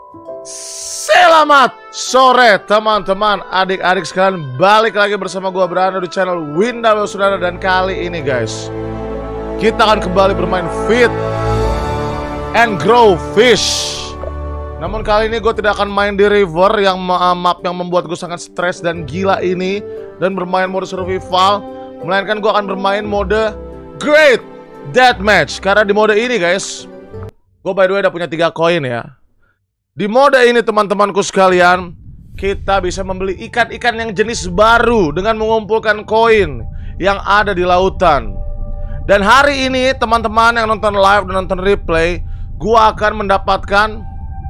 Selamat sore teman-teman, adik-adik sekalian. Balik lagi bersama gua Brando di channel Winda Saudara. Dan kali ini guys, kita akan kembali bermain Feed and Grow Fish. Namun kali ini gue tidak akan main di river yang map yang membuat gue sangat stres dan gila ini, dan bermain mode survival. Melainkan gue akan bermain mode Great Deathmatch. Karena di mode ini guys, gue by the way udah punya 3 koin ya. Di mode ini teman-temanku sekalian, kita bisa membeli ikan-ikan yang jenis baru dengan mengumpulkan koin yang ada di lautan. Dan hari ini teman-teman yang nonton live dan nonton replay, gua akan mendapatkan,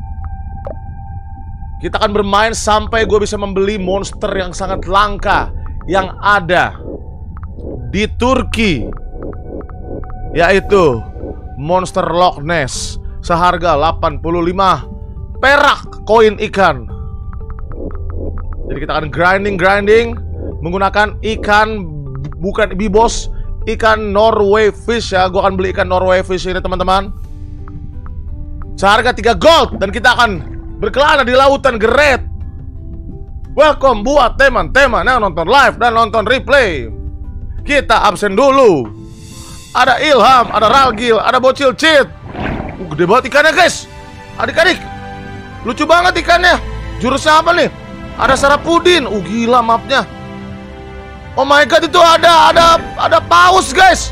kita akan bermain sampai gue bisa membeli monster yang sangat langka yang ada di Turki, yaitu monster Loch Ness seharga 85 perak koin ikan. Jadi kita akan grinding menggunakan ikan, bukan bibos, ikan Norway fish ya. Gue akan beli ikan Norway fish ini teman-teman, seharga 3 gold. Dan kita akan berkelana di lautan Great. Welcome buat teman-teman yang nonton live dan nonton replay. Kita absen dulu. Ada Ilham, ada Ralgil, ada Bocil Cheat. Gede banget ikannya guys. Adik-adik, lucu banget ikannya. Jurusnya apa nih? Ada Sarapudin. Gila mapnya. Oh my god, itu ada paus guys.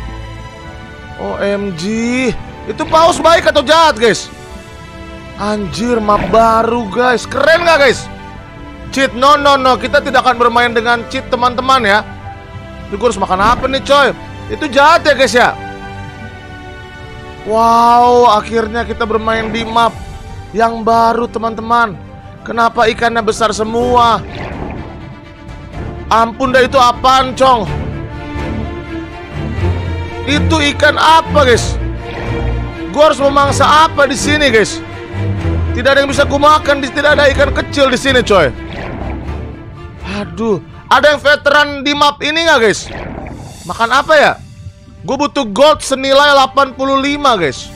OMG. Itu paus baik atau jahat guys? Anjir, map baru guys. Keren gak guys? Cheat, no. Kita tidak akan bermain dengan cheat teman-teman ya. Ini gue harus makan apa nih coy? Itu jahat ya guys ya. Wow, akhirnya kita bermain di map yang baru teman-teman. Kenapa ikannya besar semua? Ampun dah, itu apaan cong? Itu ikan apa guys? Gue harus memangsa apa di sini guys? Tidak ada yang bisa gue makan, tidak ada ikan kecil di sini coy. Aduh, ada yang veteran di map ini nggak guys? Makan apa ya? Gue butuh gold senilai 85 guys.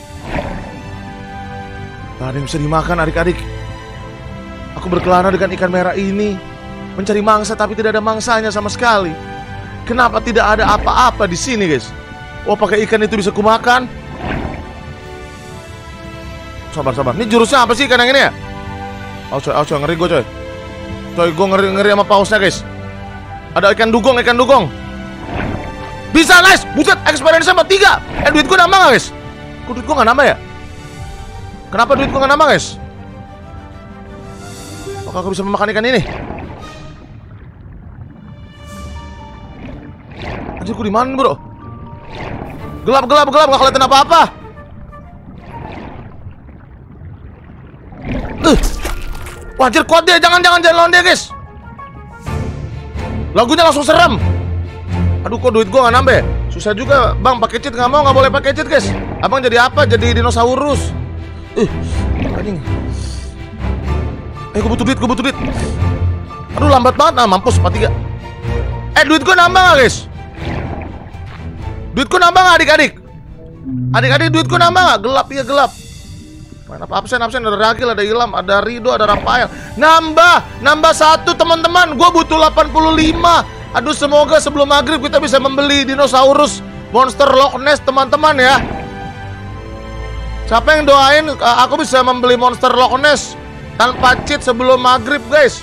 Gak ada yang bisa dimakan adik-adik. Aku berkelana dengan ikan merah ini, mencari mangsa tapi tidak ada mangsanya sama sekali. Kenapa tidak ada apa-apa di sini guys? Oh, pakai ikan itu bisa kumakan. Sabar. Ini jurusnya apa sih ikan yang ini ya? Coy, ngeri gue coy. Coy, gue ngeri sama pausnya guys. Ada ikan dugong. Bisa, nice. Buset, experience sama 3. Duit gue nambah gak guys? Kok duit gue gak nambah ya? Kenapa duit gue gak nambah guys? Apakah aku bisa memakan ikan ini? Anjir, gue dimana bro? Gelap, gak kelihatan apa-apa. Wah, anjir, kuat dia. Jangan lawan dia guys. Lagunya langsung serem. Aduh, kok duit gua gak nambah? Susah juga bang, pakai cheat nggak mau, nggak boleh pakai cheat guys. Abang jadi apa? Jadi dinosaurus. Anjing. Gua butuh duit. Aduh, lambat banget. Mampus 43. Duit gua nambah gak guys? Duit gua nambah gak adik-adik? Adik-adik, duit gua nambah gak? Gelap ya, gelap. Mana absen, ada Ragil, ada Ilham, ada Rido, ada Rafael. Nambah 1 teman-teman. Gua butuh 85. Aduh, semoga sebelum maghrib kita bisa membeli dinosaurus monster Loch Ness teman-teman ya. Siapa yang doain aku bisa membeli monster Loch Ness tanpa cheat sebelum maghrib guys?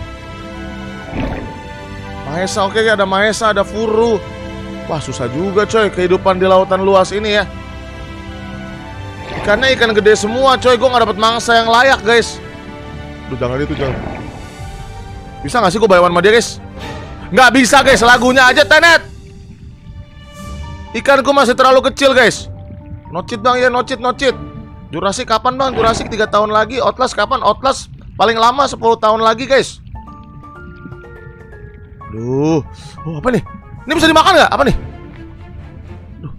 Mahesa, oke, ada Mahesa, ada Furu. Wah, susah juga coy kehidupan di lautan luas ini ya. Ikannya ikan gede semua coy. Gue gak dapet mangsa yang layak guys. Duh, jangan. Bisa gak sih gue bayawan sama dia guys? Nggak bisa guys, lagunya aja tenet. Ikanku masih terlalu kecil guys. No cheat bang ya, no cheat. Jurassic kapan bang? Jurassic 3 tahun lagi. Outlast kapan? Outlast paling lama 10 tahun lagi guys. Duh, apa nih? Ini bisa dimakan nggak? Apa nih? Duh.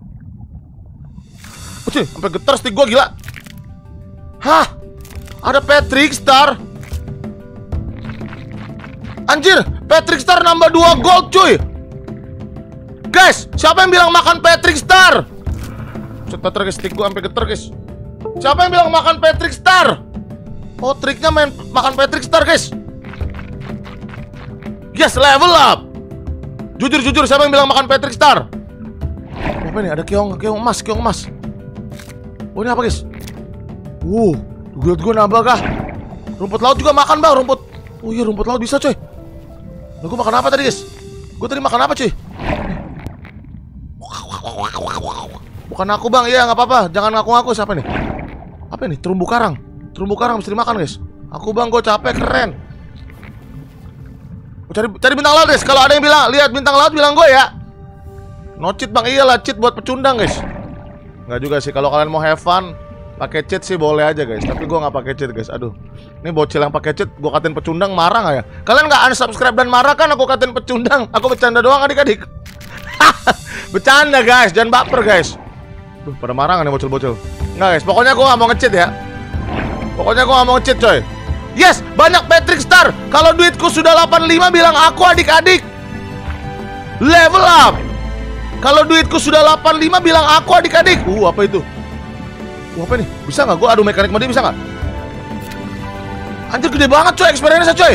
Sampai getar stick gua, gila. Hah? Ada Patrick Star. Anjir, Patrick Star nambah 2 gold cuy. Guys, siapa yang bilang makan Patrick Star? Cetar guys, stick gua sampai getar guys. Siapa yang bilang makan Patrick Star? Oh, triknya makan Patrick Star, guys. Yes, level up. Jujur, siapa yang bilang makan Patrick Star? Apa ini? Ada keong emas. Oh, ini apa, guys? Lihat gue nambah kah? Rumput laut juga makan, bang, rumput. Oh iya, rumput laut bisa, coy. Nah, gue makan apa tadi, guys? Gue tadi makan apa, cuy? Bukan aku, bang. Iya, nggak apa-apa. Jangan ngaku-ngaku. Siapa nih? Apa ini? Terumbu karang. Terumbu karang mesti dimakan, guys. Aku, bang, gue capek, keren. Cari bintang laut, guys. Kalau ada yang bilang lihat bintang laut, bilang gue ya. No cheat, bang. Iyalah, cheat buat pecundang, guys. Nggak juga sih. Kalau kalian mau have fun, pakai cheat sih boleh aja, guys. Tapi gue nggak pakai cheat, guys. Aduh, ini bocil yang pakai cheat, gue katain pecundang, marah nggak ya? Kalian nggak unsubscribe dan marah kan? Aku katain pecundang. Aku bercanda doang, adik-adik. Bercanda, guys. Jangan baper, guys. Pada marah nggak nih bocil-bocil? Nggak, guys. Pokoknya gue nggak mau nge-cheat ya. Pokoknya gue nggak mau nge-cheat, coy. Yes, banyak Patrick Star. Kalau duitku sudah 85, bilang aku, adik-adik. Level up. Kalau duitku sudah 85, bilang aku, adik-adik. Apa itu? Apa nih? Bisa nggak? Gue adu mekanik sama dia, bisa nggak? Anjir, gede banget, coy. Experience-nya, coy.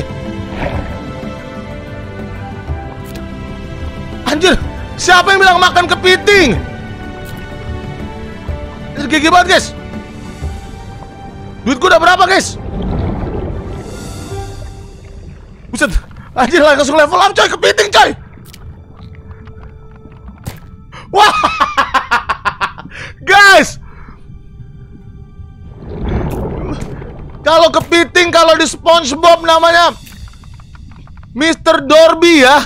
Anjir, siapa yang bilang makan kepiting? Ini gigi banget, guys. Duit gue udah berapa, guys? Buset, anjir, langsung level up, coy. Kepiting, coy. Wah. Guys, kalau kepiting, kalau di SpongeBob namanya Mr. Dorby ya.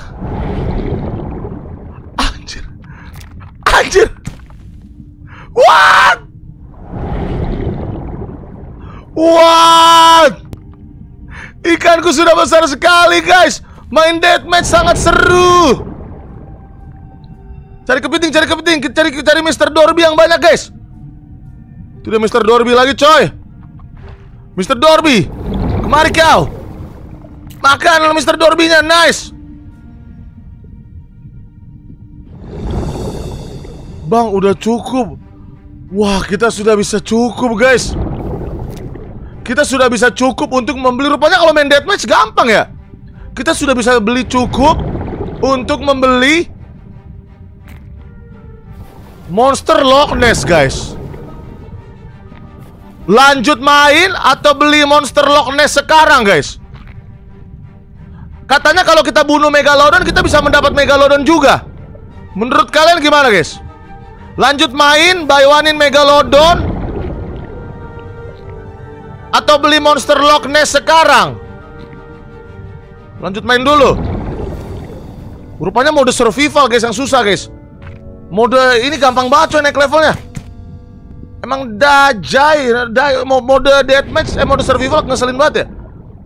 Anjir. What? Ikanku sudah besar sekali, guys. Main deathmatch sangat seru. Cari kepiting, cari Mr. Dorby yang banyak, guys. Itu dia Mr. Dorby lagi, coy. Mr. Dorby, kemari kau. Makan Mr. Dorby-nya, nice. Bang, udah cukup. Wah, kita sudah bisa cukup, guys. Kita sudah bisa cukup untuk membeli. Rupanya kalau main deathmatch gampang ya. Kita sudah bisa beli cukup untuk membeli Monster Loch Ness, guys. Lanjut main atau beli Monster Loch Ness sekarang, guys. Katanya kalau kita bunuh Megalodon, kita bisa mendapat Megalodon juga. Menurut kalian gimana, guys? Lanjut main, buy one-in Megalodon atau beli Monster Loch Ness sekarang? Lanjut main dulu. Rupanya mode survival, guys, yang susah, guys. Mode ini gampang banget, coy, naik levelnya. Emang mode deathmatch, mode survival ngeselin banget ya.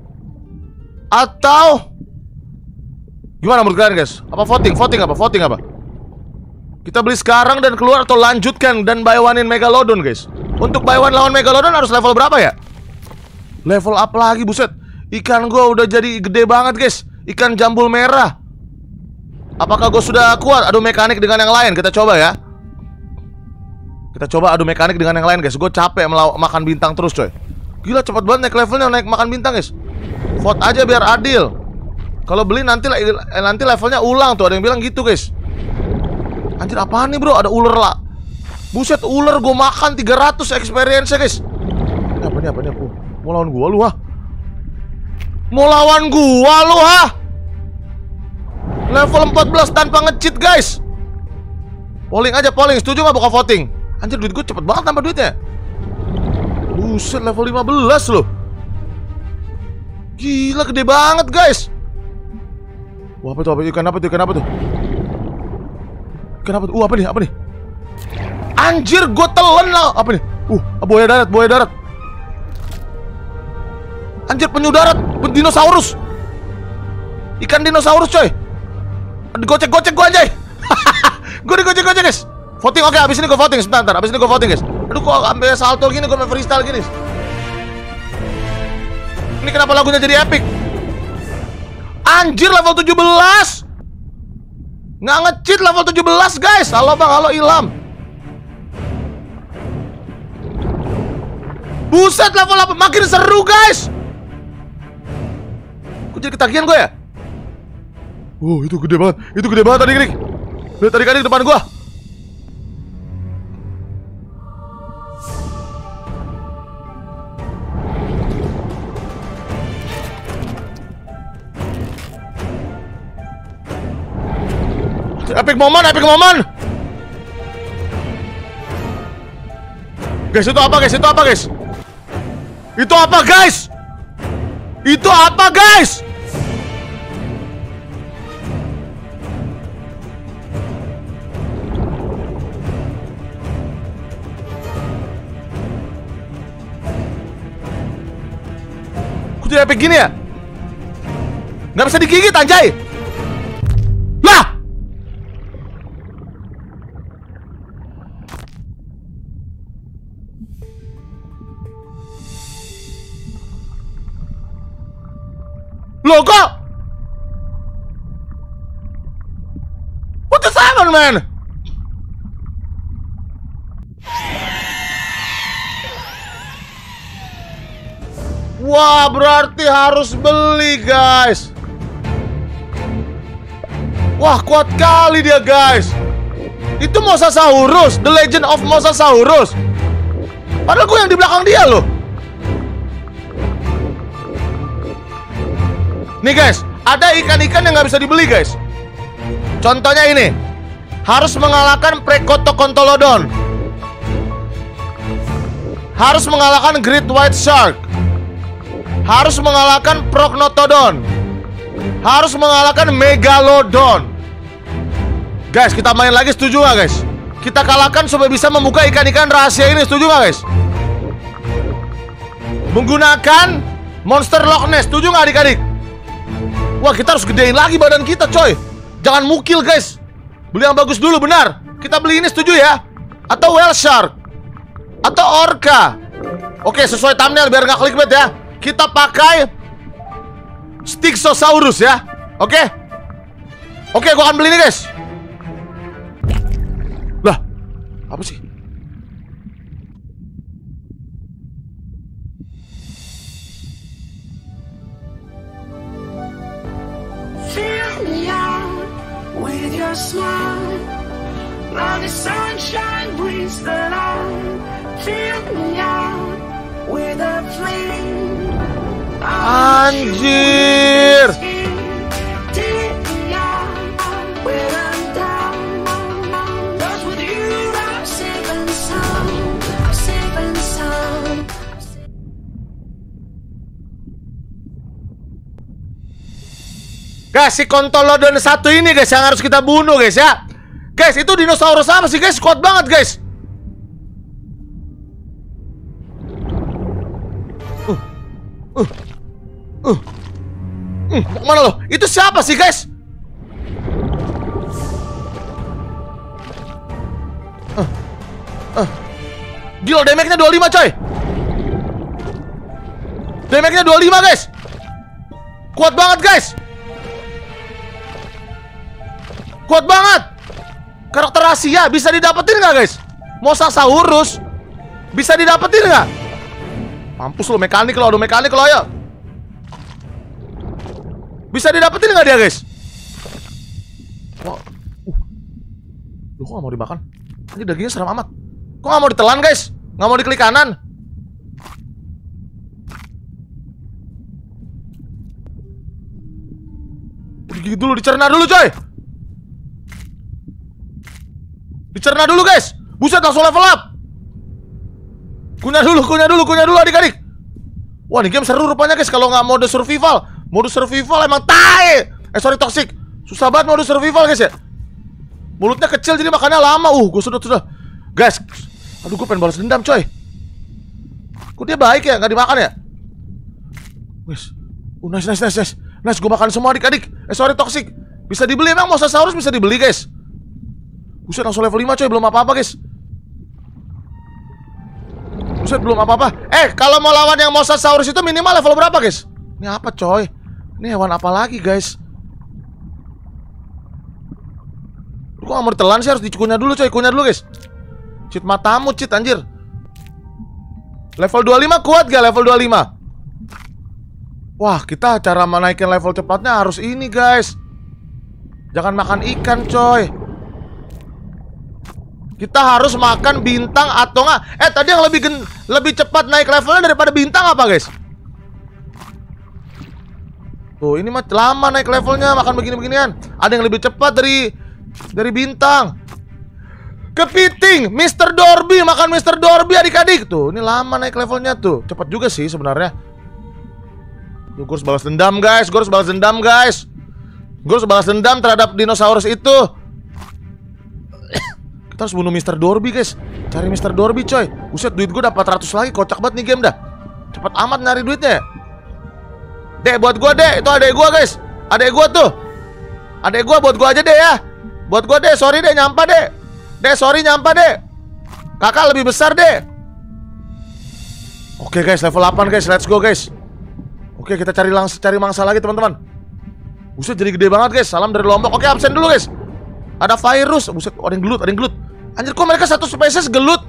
Atau gimana menurut kalian, guys? Apa voting apa? Kita beli sekarang dan keluar, atau lanjutkan dan buy one-in Megalodon, guys? Untuk buy one lawan Megalodon harus level berapa ya? Level up lagi, buset. Ikan gue udah jadi gede banget, guys. Ikan jambul merah. Apakah gue sudah kuat adu mekanik dengan yang lain? Kita coba ya. Kita coba adu mekanik dengan yang lain, guys. Gue capek makan bintang terus, coy. Gila, cepet banget naik levelnya, naik makan bintang, guys. Vote aja biar adil. Kalau beli nanti levelnya ulang tuh. Ada yang bilang gitu, guys. Anjir, apaan nih, bro? Ada ular lah. Buset, ular gue makan 300 experience, guys. Ini apa nih? Mau lawan gua lu, ha? Level 14 tanpa nge-cheat, guys. Polling aja, setuju gak buka voting? Anjir, duit gue cepet banget tambah duitnya. Buset, level 15 loh. Gila, gede banget, guys. Wah, apa tuh? Ikan apa tuh? Apa nih? Anjir, gue telan lah. Apa nih? Buaya darat. Anjir, penyu darat, dinosaurus. Ikan dinosaurus, coy. Digocek gue, anjay. Gue digocek, guys. Voting, oke, abis ini gue voting. Sebentar, abis ini gue voting, guys. Aduh, kok ambil salto gini, gue main freestyle gini. Ini kenapa lagunya jadi epic? Anjir, level 17. Nggak nge-cheat level 17, guys. Halo, bang, halo, Ilham. Buset, level 8 makin seru guys. Kok jadi ketagihan gue ya? Oh, itu gede banget. Itu gede banget tadi, Krik. Lihat tadi kan di depan gue. Epic moment, epic moment. Guys, itu apa guys? Itu apa guys? Itu apa guys? Itu apa guys? Kok tidak epic gini ya? Nggak bisa digigit anjay. Lah! Loh kok? What just happened, man? Wah, berarti harus beli, guys. Wah, kuat kali dia, guys. Itu Mosasaurus, The Legend of Mosasaurus. Padahal gue yang di belakang dia loh. Nih guys, ada ikan-ikan yang nggak bisa dibeli guys. Contohnya ini, harus mengalahkan Prekotokontolodon, harus mengalahkan Great White Shark, harus mengalahkan Prognathodon, harus mengalahkan Megalodon. Guys, kita main lagi, setuju nggak guys? Kita kalahkan supaya bisa membuka ikan-ikan rahasia ini, setuju nggak guys? Menggunakan monster Loch Ness, setuju nggak adik-adik? Wah, kita harus gedein lagi badan kita, coy. Jangan mukil, guys. Beli yang bagus dulu, benar. Kita beli ini, setuju ya? Atau whale shark, atau orca. Oke, sesuai thumbnail biar nggak clickbait ya. Kita pakai Styxosaurus ya. Oke, gua akan beli ini, guys. Lah, apa sih? With your smile, now the sunshine brings the light. Fill me out with a flame. Anjir. Take me out when I'm down. 'Cause with you I'm safe and sound. Safe and sound. Guys, si Kontolodon satu ini guys yang harus kita bunuh guys ya. Guys, itu dinosaurus apa sih guys? Kuat banget guys. Mana lo? Itu siapa sih guys? Gila, damage-nya 25 coy. Damage-nya 25 guys. Kuat banget guys. Kuat banget. Karakter rahasia bisa didapetin nggak guys? Mosasaurus bisa didapetin nggak? Mampus lo, mekanik lo, aduh mekanik lo, ayo. Bisa didapetin nggak dia guys? Wah, Loh, kok nggak mau dimakan? Ini dagingnya serem amat. Kok nggak mau ditelan guys? Nggak mau diklik kanan? Digigit dulu, dicerna dulu coy. Dicerna dulu guys. Buset, langsung level up. Kunyah dulu adik-adik. Wah, ini game seru rupanya guys. Kalau nggak mode survival. Mode survival emang tae. Sorry, toxic. Susah banget mode survival guys ya. Mulutnya kecil jadi makannya lama. Gue sudah. Guys, aduh, gue pengen balas dendam coy. Kok dia baik ya, nggak dimakan ya? Guys, nice, gue makan semua adik-adik. Sorry, toxic. Bisa dibeli emang Mosasaurus bisa dibeli guys. Buset, langsung level 5 coy, belum apa-apa guys. Buset, belum apa-apa. Kalau mau lawan yang Mosasaurus itu minimal level berapa guys? Ini apa coy? Ini hewan apa lagi guys? Kok gak mau ditelan sih, harus dikunyah dulu coy. Kunyah dulu guys. Cheat matamu, cheat anjir. Level 25 kuat gak level 25? Wah, kita cara menaikin level cepatnya harus ini guys. Jangan makan ikan coy. Kita harus makan bintang atau enggak. Tadi yang lebih cepat naik levelnya daripada bintang apa guys? Tuh, ini mah lama naik levelnya makan begini-beginian. Ada yang lebih cepat dari bintang. Kepiting, Mr. Dorby, makan Mr. Dorby adik-adik. Tuh, ini lama naik levelnya tuh. Cepat juga sih sebenarnya. Tuh, gue harus balas dendam guys. Gue harus balas dendam terhadap dinosaurus itu. Kita harus bunuh Mr. Dorby guys. Cari Mr. Dorby coy. Buset, duit gue dapat 400 lagi. Kocak banget nih game dah. Cepat amat nyari duitnya. Dek, buat gue dek. Itu adek gue guys. Adek gue tuh. Adek gue buat gue aja deh ya. Buat gue deh. Sorry deh, nyampah deh. Dek, sorry nyampah deh. Kakak lebih besar deh. Oke guys, level 8 guys. Let's go guys. Oke, kita cari mangsa lagi teman-teman. Buset, jadi gede banget guys. Salam dari Lombok. Oke, absen dulu guys. Ada virus. Buset, ada yang gelut. Anjir, kok mereka satu spesies gelut?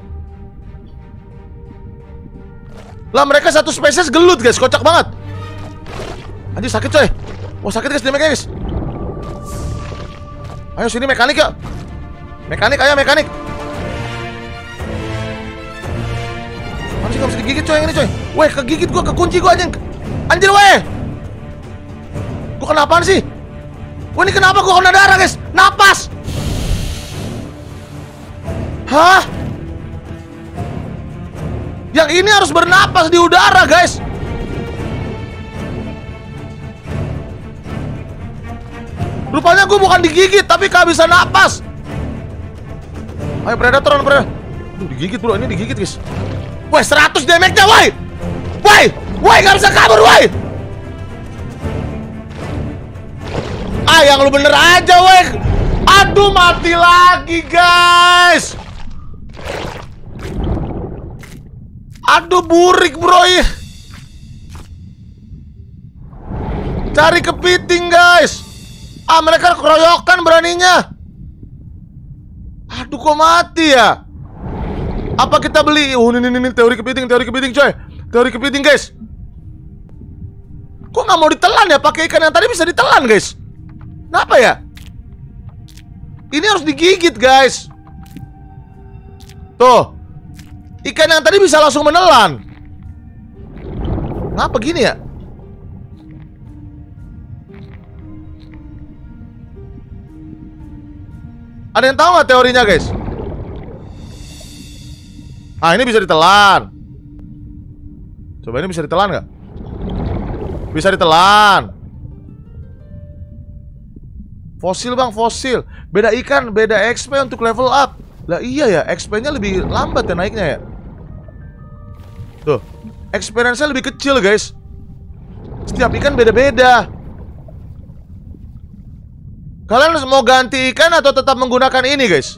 Lah, mereka satu spesies gelut guys. Kocak banget. Anjir, sakit coy. Wah, sakit guys, damage guys. Ayo sini mekanik ya. Ayo mekanik. Masih gak bisa digigit coy yang ini coy. Weh, kegigit gua, kekunci gua anjing. Anjir weh. Gua kenapaan sih? Wah, ini kenapa gua kena darah guys? Napas. Hah? Yang ini harus bernapas di udara guys. Rupanya gua bukan digigit tapi kehabisan napas. Ayo predator. Digigit bro, ini digigit guys. Woi, 100 damage-nya woi. Woi, gak bisa kabur, woi. Yang lu bener aja, woi. Aduh, mati lagi, guys. Aduh, burik, bro. Cari kepiting, guys. Mereka keroyokan beraninya. Aduh, kok mati ya? Apa kita beli? Ini teori kepiting coy. Teori kepiting, guys. Kok nggak mau ditelan ya? Pakai ikan yang tadi bisa ditelan, guys. Kenapa ya? Ini harus digigit, guys. Tuh. Ikan yang tadi bisa langsung menelan. Kenapa gini ya? Ada yang tahu nggak teorinya, guys? Ini bisa ditelan. Coba ini bisa ditelan nggak? Bisa ditelan. Fosil bang, fosil. Beda ikan, beda XP untuk level up. Lah iya ya, XP-nya lebih lambat ya naiknya ya. Tuh, experience-nya lebih kecil guys. Setiap ikan beda-beda. Kalian mau ganti ikan atau tetap menggunakan ini guys?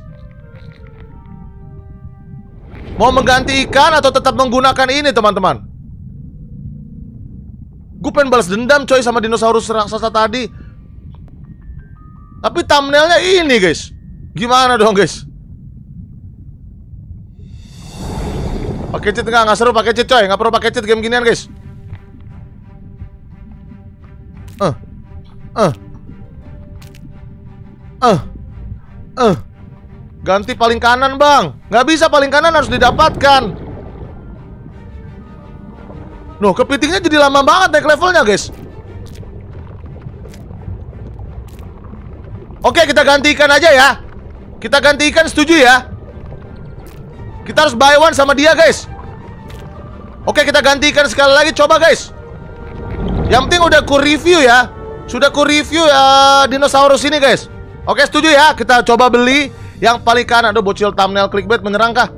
Mau mengganti ikan atau tetap menggunakan ini teman-teman? Gue pengen balas dendam coy sama dinosaurus raksasa tadi. Tapi thumbnailnya ini guys. Gimana dong guys? Pakai cheat nggak seru pakai cheat coy. Nggak perlu pakai cheat game ginian guys. Ganti paling kanan bang. Nggak bisa paling kanan, harus didapatkan. Loh, kepitingnya jadi lama banget naik levelnya guys. Oke, kita ganti ikan aja ya. Kita ganti ikan, setuju ya? Kita harus buy one sama dia guys. Oke, kita ganti ikan sekali lagi, coba guys. Yang penting udah ku review ya. Sudah ku review dinosaurus ini guys. Oke, setuju ya? Kita coba beli yang paling kanan. Aduh, bocil thumbnail clickbait menyerang kah?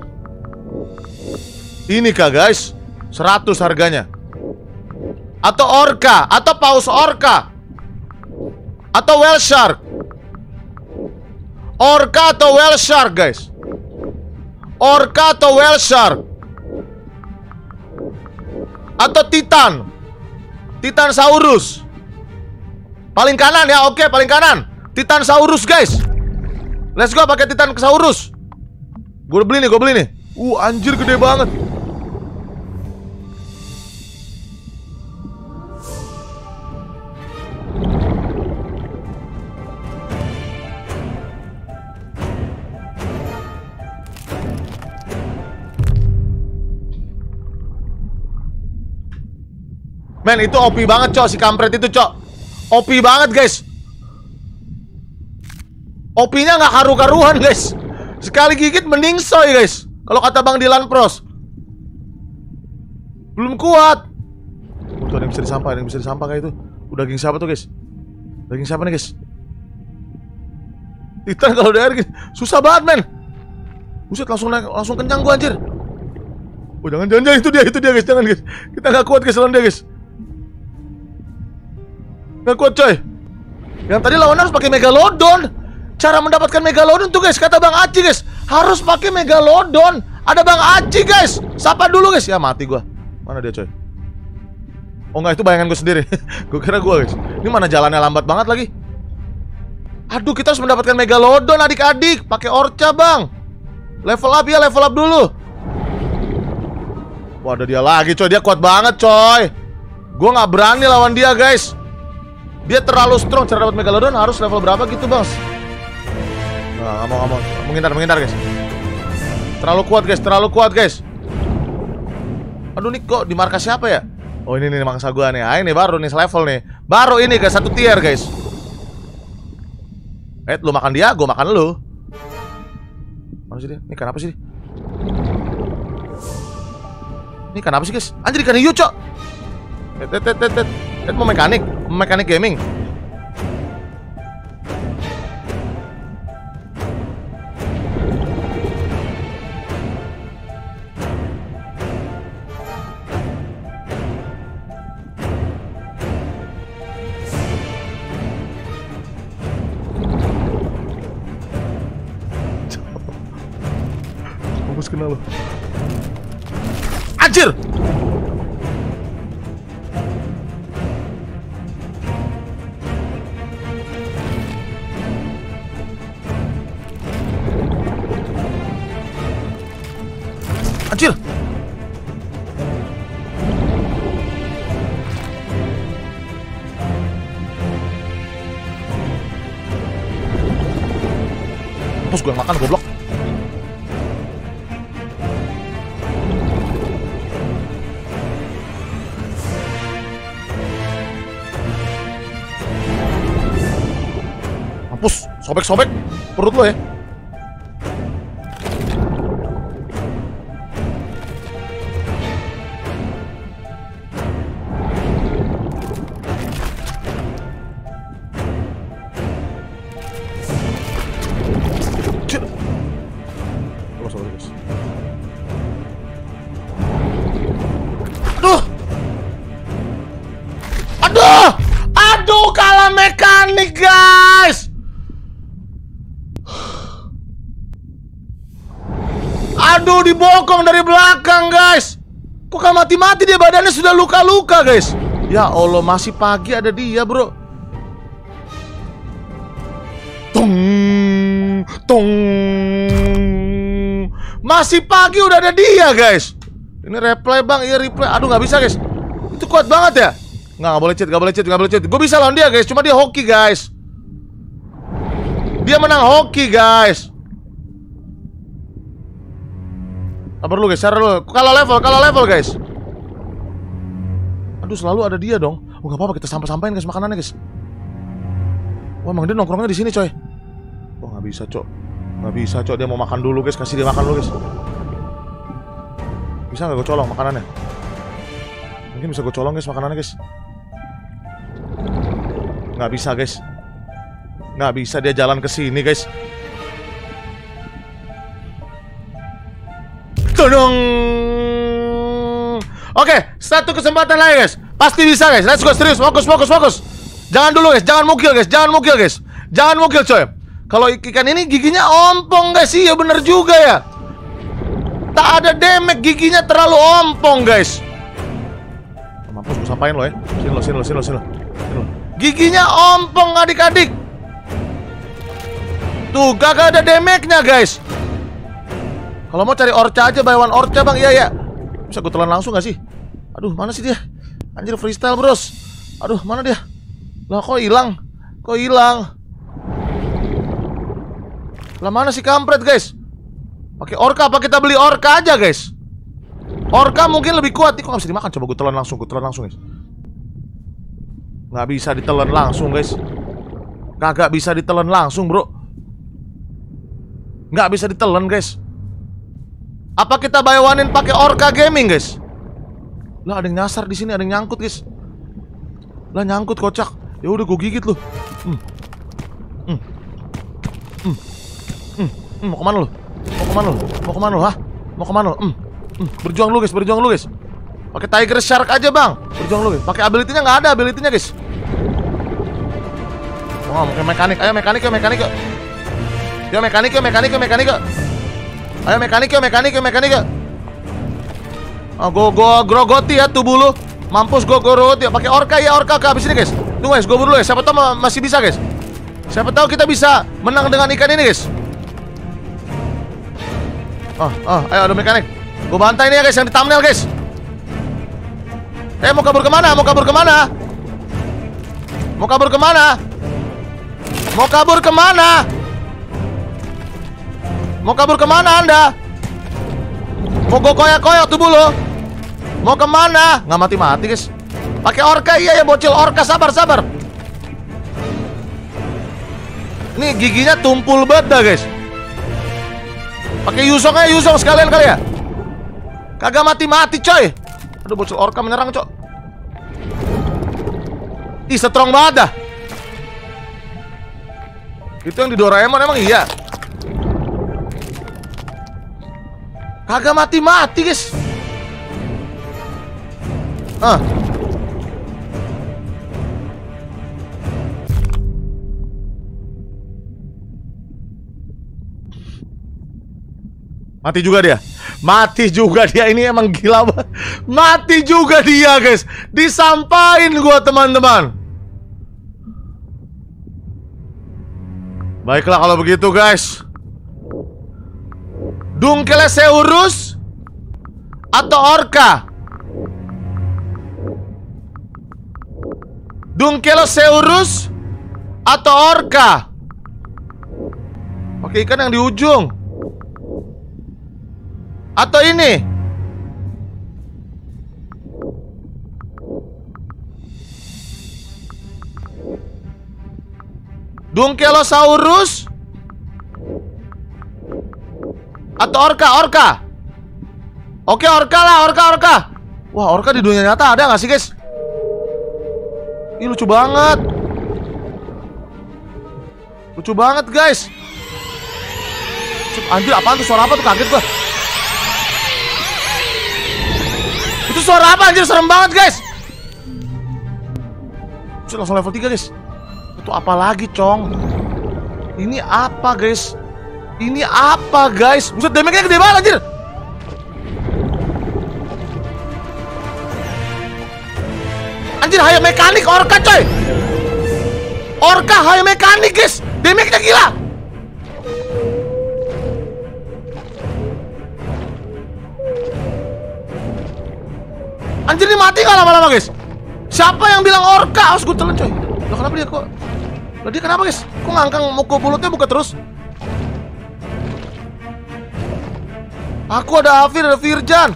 Ini kah guys? 100 harganya. Atau orca, atau paus orca, atau whale shark. Orca atau whale shark guys. Orca atau whale shark. Atau titan. Titansaurus. Paling kanan ya, oke paling kanan. Titansaurus guys. Let's go pakai Titansaurus. Gue beli nih. Anjir gede banget. Men, itu OP banget, Cok. Si kampret itu, Cok. OP banget, guys. OP-nya nggak karu-karuan, guys. Sekali gigit mending soy, guys. Kalau kata Bang Dilan Pros. Belum kuat. Tuh, ada yang bisa disampah, ada yang bisa disampah kayak itu. Udah daging siapa tuh, guys? Daging siapa nih, guys? Titan kalau udah air, susah banget, men. Buset, langsung kenyang gua, anjir. Oh, jangan itu dia, guys. Jangan, guys. Kita nggak kuat, guys, lawan dia, guys. Nggak kuat, coy. Yang tadi lawan harus pakai Megalodon. Cara mendapatkan Megalodon tuh, guys, kata Bang Aci, guys, harus pakai Megalodon. Ada Bang Aci, guys. Sapa dulu, guys. Ya, mati gua. Mana dia, coy? Oh, enggak, itu bayangan gue sendiri. Gue kira gua, guys. Ini mana jalannya lambat banget lagi. Aduh, kita harus mendapatkan Megalodon, adik-adik. Pakai Orca, Bang. Level up ya, level up dulu. Wah, ada dia lagi, coy. Dia kuat banget, coy. Gue nggak berani lawan dia, guys. Dia terlalu strong. Cara dapat Megalodon harus level berapa gitu, Bang? Nah, nggak mau. Menghindar, guys. Terlalu kuat, guys. Aduh, nih kok di markas siapa ya? Oh, ini nih mangsa gua nih. Ah, ini baru nih level nih. Baru ini, guys, 1 tier, guys. Lu makan dia, gua makan lu. Mana sih dia? Ini kenapa sih? Ini kenapa sih, guys? Anjir, ikan hiu, Cok. Mau mekanik gaming. Fokus kena lo. Anjir. Anjir. Terus gue makan goblok. Mampus, sobek-sobek perut lo ya. Aduh, kalah mekanik, guys. Aduh, dibokong dari belakang, guys. Kok kan mati-mati dia, badannya sudah luka-luka, guys. Ya Allah, masih pagi ada dia, bro. Tung. Masih pagi udah ada dia, guys. Ini replay, Bang. Iya, replay. Aduh, nggak bisa, guys. Itu kuat banget ya. Nggak boleh cheat. Gue bisa lawan dia, guys. Cuma dia hoki, guys. Dia menang hoki, guys. Sabar lu, guys. Kalah level, guys. Aduh, selalu ada dia dong. Oh, nggak apa-apa, kita sampain, guys, makanannya, guys. Wah, emang dia nongkrongnya di sini, coy. Oh, nggak bisa, Cok. Dia mau makan dulu, guys. Kasih dia makan dulu, guys. Bisa nggak gue colong makanannya? Mungkin bisa gue colong, guys, makanannya, guys. Nggak bisa, guys. Nggak bisa, dia jalan ke sini, guys. Tudung. Oke, satu kesempatan lagi, guys. Pasti bisa, guys. Let's go, serius. Fokus. Jangan dulu, guys. Jangan mukil, guys. Jangan mukil, coy. Kalau ikan ini giginya ompong, guys. Iya, bener juga ya. Tak ada damage, giginya terlalu ompong, guys. Mampus, gue sampain lo ya. Sini lo. Giginya ompong, adik-adik. Tuh, kagak ada damage-nya, guys. Kalau mau cari Orca aja, buy one Orca, Bang. Iya. Bisa gue telan langsung gak sih? Aduh, mana sih dia? Anjir, freestyle, bros. Aduh, mana dia? Lah, kok hilang? Lah, mana si kampret, guys? Pakai Orca, apa kita beli Orca aja, guys? Orca mungkin lebih kuat. Nih, kok gak bisa dimakan? Coba gue telan langsung, guys. Nggak bisa ditelan langsung, guys. Kagak bisa ditelan langsung, bro. Nggak bisa ditelan, guys. Apa kita bayawanin pakai Orca Gaming, guys? Lah, ada yang nyasar di sini, ada yang nyangkut, guys. Lah, nyangkut kocak. Ya udah, gue gigit lu. Mau kemana lu? Mau kemana lu? Mau kemana lu? Hah? Mau kemana lu? Berjuang lu, guys. Berjuang lu, guys. Pakai Tiger Shark aja, bang. Berjuang lu, guys. Pakai ability-nya nggak ada ability-nya, guys. Wah, mungkin mekanik. Ayo mekanik, yuk mekanik, yuk. Yo mekanik, yuk mekanik, yuk mekanik, yuk. Ayo mekanik, yuk mekanik, yuk mekanik, yuk. Oh, gue grogoti ya tubuh lu. Mampus gue grogoti ya. Pakai Orca ya, Orca ke habis ini, guys. Tunggu, guys. Gue buru dulu, guys. Siapa tahu masih bisa, guys. Siapa tahu kita bisa menang dengan ikan ini, guys. Ayo ada mekanik. Gue bantai ini ya, guys, yang di thumbnail, guys. Mau kabur kemana? Mau kabur kemana? Mau kabur kemana? Mau kabur kemana? Mau kabur kemana Anda? Mau gue koyak-koyak tubuh lo? Mau kemana? Nggak mati-mati, guys. Pakai Orca, iya ya bocil Orca. Sabar, sabar. Ini giginya tumpul banget dah, guys. Pakai Yuzong aja, Yuzong sekalian kali ya. Kagak mati-mati, coy. Aduh, bocil Orca menyerang, cok. Ih, strong banget dah. Itu yang di Doraemon emang iya. Kagak mati-mati, guys. Mati juga dia. Mati juga dia. Ini emang gila banget. Mati juga dia, guys. Disampain gua, teman-teman. Baiklah kalau begitu, guys. Dunkleosaurus atau Orca? Dunkleosaurus atau Orca? Pakai ikan yang di ujung. Atau ini? Dunkleosaurus atau Orca? Orca. Oke, Orca lah, Orca. Wah, Orca di dunia nyata ada nggak sih, guys? Ih, lucu banget. Lucu banget, guys. Anjir, apaan tuh? Suara apa tuh? Kaget gua. Itu suara apa, anjir? Serem banget, guys. Langsung level 3, guys. Itu apa lagi, Cong? Ini apa, guys? Ini apa, guys? Buset, damage-nya gede banget, anjir. Anjir, high mekanik Orca, coy. Orca high mekanik, guys. Damage-nya gila. Anjir, ini mati gak lama-lama, guys? Siapa yang bilang Orca? Harus gue telan, coy. Loh, kenapa dia kok? Loh, dia kenapa, guys? Kok ngangkang muka mulutnya buka terus? Aku ada Afir, ada Firjan.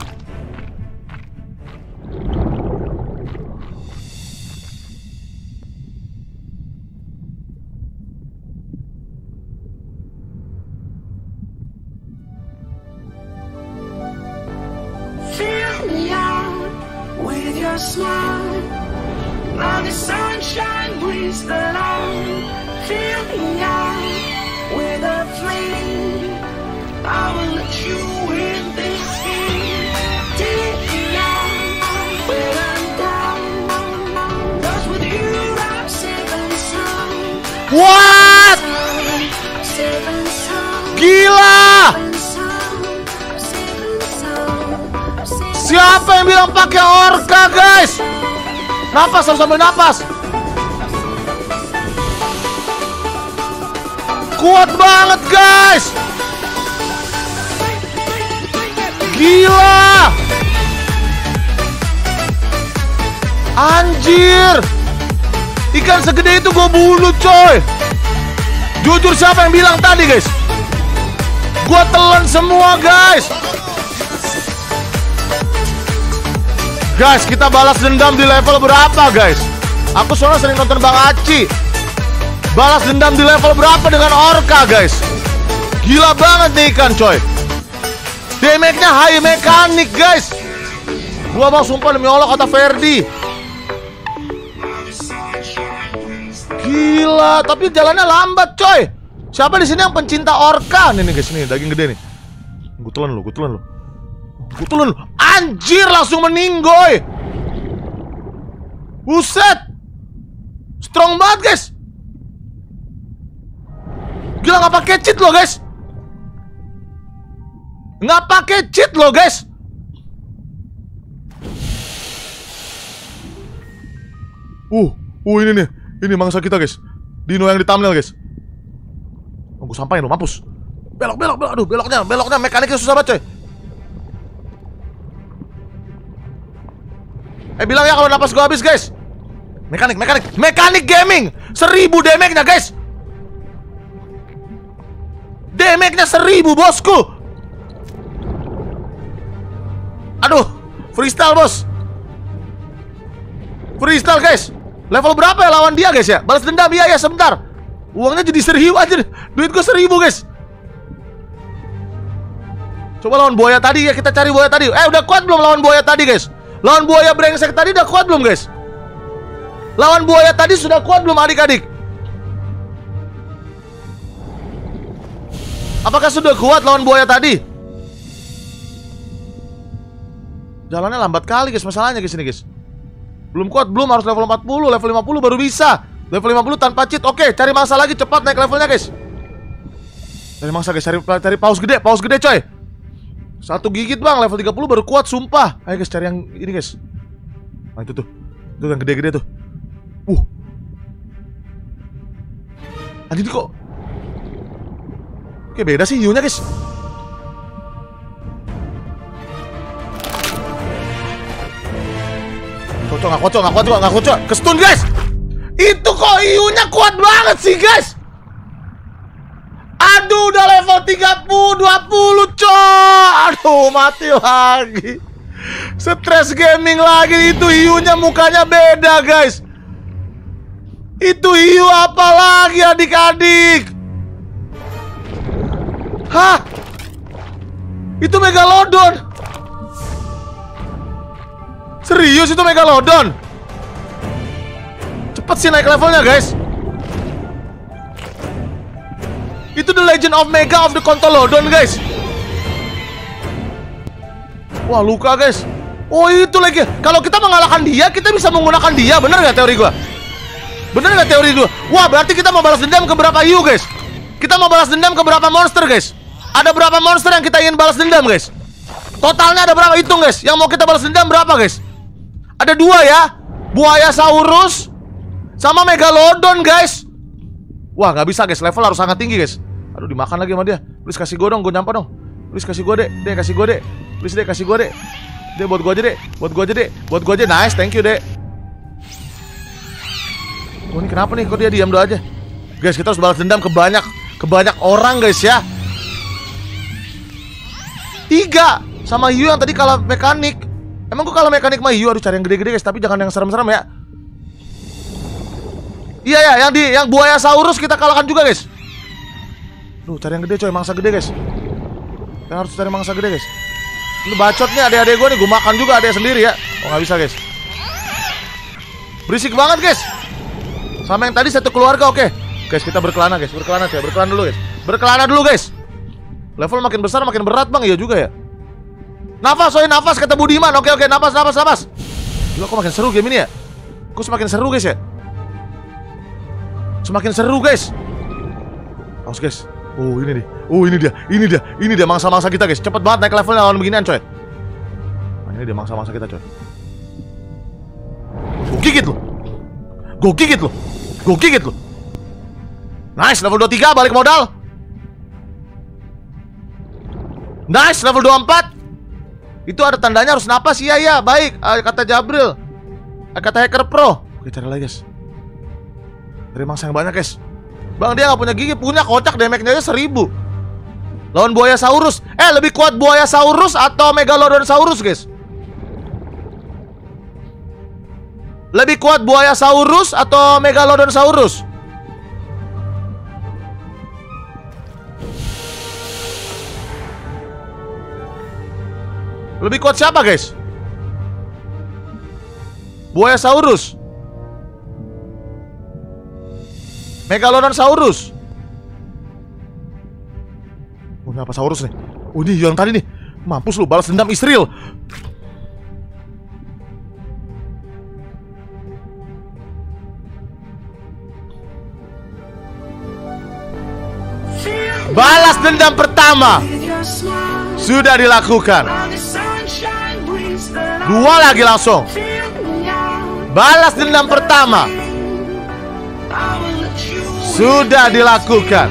Fill me out with your smile. Now the sunshine brings the light. Fill me out with a flame. I will let you in this game. Take me out when I'm down. 'Cause with you I'm safe and sound. What? Safe and sound. Gila! Siapa yang bilang pakai Orca, guys? Napas, harus sambil napas. Kuat banget, guys. Gila. Anjir. Ikan segede itu gue bunuh, coy. Jujur, siapa yang bilang tadi, guys? Gue telan semua, guys. Guys, kita balas dendam di level berapa, guys? Aku soalnya sering nonton Bang Aci. Balas dendam di level berapa dengan orca, guys? Gila banget nih ikan, coy. Damage-nya high mekanik, guys. Gua mau sumpah demi Allah kata Ferdi. Gila, tapi jalannya lambat, coy. Siapa di sini yang pencinta orca? Nih guys, nih daging gede nih. Gue telan lu. Anjir, langsung meninggoy. Buset. Strong banget, guys. Gila, nggak pakai cheat loh, guys. Nggak pakai cheat loh, guys. Ini nih. Ini mangsa kita, guys. Dino yang di thumbnail, guys. Gue sampain lo, mampus. Belok. Aduh, beloknya mekaniknya susah banget, coy. Bilang ya kalau napas gue habis, guys. Mekanik gaming 1000 damage-nya, guys. Damage-nya 1000, bosku. Aduh, freestyle, bos. Freestyle, guys. Level berapa ya lawan dia, guys ya? Balas dendam, iya sebentar. Uangnya jadi 1000 aja. Duit gue 1000, guys. Coba lawan buaya tadi ya, kita cari buaya tadi. Udah kuat belum lawan buaya tadi, guys? Lawan buaya brengsek tadi udah kuat belum, guys? Lawan buaya tadi sudah kuat belum, adik-adik? Apakah sudah kuat lawan buaya tadi? Jalannya lambat kali, guys, masalahnya, guys, ini, guys. Belum kuat, belum, harus level 40, level 50 baru bisa. Level 50 tanpa cheat. Oke, cari mangsa lagi, cepat naik levelnya, guys. Cari mangsa, guys, cari paus gede, coy. Satu gigit, bang, level 30 baru kuat, sumpah. Ayo, guys, cari yang ini, guys. Nah, itu tuh. Itu yang gede-gede tuh. Anjir kok. Oke, beda sih hiunya, guys. Nggak kocok. Kestun, guys. Itu kok hiunya kuat banget sih, guys. Aduh, udah level 20, coy. Aduh, mati lagi. Stress gaming lagi. Itu hiunya mukanya beda, guys. Itu hiu apa lagi, adik-adik? Hah? Itu Megalodon. Serius itu Megalodon? Cepet sih naik levelnya, guys. Itu The Legend of Mega of the Kontolodon, guys. Wah, luka, guys. Oh, itu lagi. Kalau kita mengalahkan dia, kita bisa menggunakan dia. Bener gak teori gua? Wah, berarti kita mau balas dendam ke berapa hiu, guys? Kita mau balas dendam ke berapa monster, guys? Ada berapa monster yang kita ingin balas dendam, guys? Totalnya ada berapa? Hitung, guys. Yang mau kita balas dendam berapa, guys? Ada 2 ya. Buaya Saurus sama Megalodon, guys. Wah, nggak bisa, guys. Level harus sangat tinggi, guys. Aduh, dimakan lagi sama dia. Please kasih gue dong, gue nyampah dong. Please kasih gue, Dek. Dek, kasih gue, Dek. Please, Dek, kasih gue, Dek. Dek, buat gue aja, Dek. Buat gue aja. Nice, thank you, Dek. Oh, ini kenapa nih? Kok dia diam doa aja? Guys, kita harus balas dendam ke banyak orang, guys, ya. 3 sama hiu yang tadi kalah mekanik. Emang gue kalah mekanik sama hiu? Aduh, cari yang gede-gede, guys. Tapi jangan yang serem-serem ya. Iya ya, yang buaya Saurus kita kalahkan juga, guys. Duh, cari yang gede, coy. Mangsa gede, guys. Kita harus cari mangsa gede, guys. Ini bacot nih adik-adik gue nih. Gue makan juga adek sendiri ya. Oh, nggak bisa, guys. Berisik banget, guys. Sama yang tadi satu keluarga, oke. Guys, kita berkelana, guys. Berkelana dulu, guys. Berkelana dulu, guys. Level makin besar makin berat, bang. Iya juga ya. Nafas, nafas, kata Budiman. Oke, nafas. Gila, kok makin seru game ini ya? Kok semakin seru, guys, ya? Semakin seru, guys. Awas, guys. Oh, ini nih. Oh, ini dia mangsa-mangsa kita, guys. Cepet banget naik levelnya lawan beginian, coy. Nah, ini dia mangsa-mangsa kita, coy. Gue gigit lo. Nice, level 23, balik modal. Nice, level 24. Itu ada tandanya harus napas, iya, baik. Kata Jabril. Kata Hacker Pro. Oke, cari lagi, guys. Dari mangsa yang banyak, guys. Bang, dia nggak punya gigi, punya, kocak. Damage-nya aja 1000. Lawan buaya Saurus. Lebih kuat buaya Saurus atau Megalodon Saurus, guys? Lebih kuat Buayasaurus atau Megalodonsaurus? Lebih kuat siapa guys? Buayasaurus, Megalodonsaurus. Oh, ini apa saurus nih? Oh, ini yang tadi nih. Mampus lu, balas dendam Israel. Balas dendam pertama sudah dilakukan. Dua lagi langsung. Balas dendam pertama sudah dilakukan.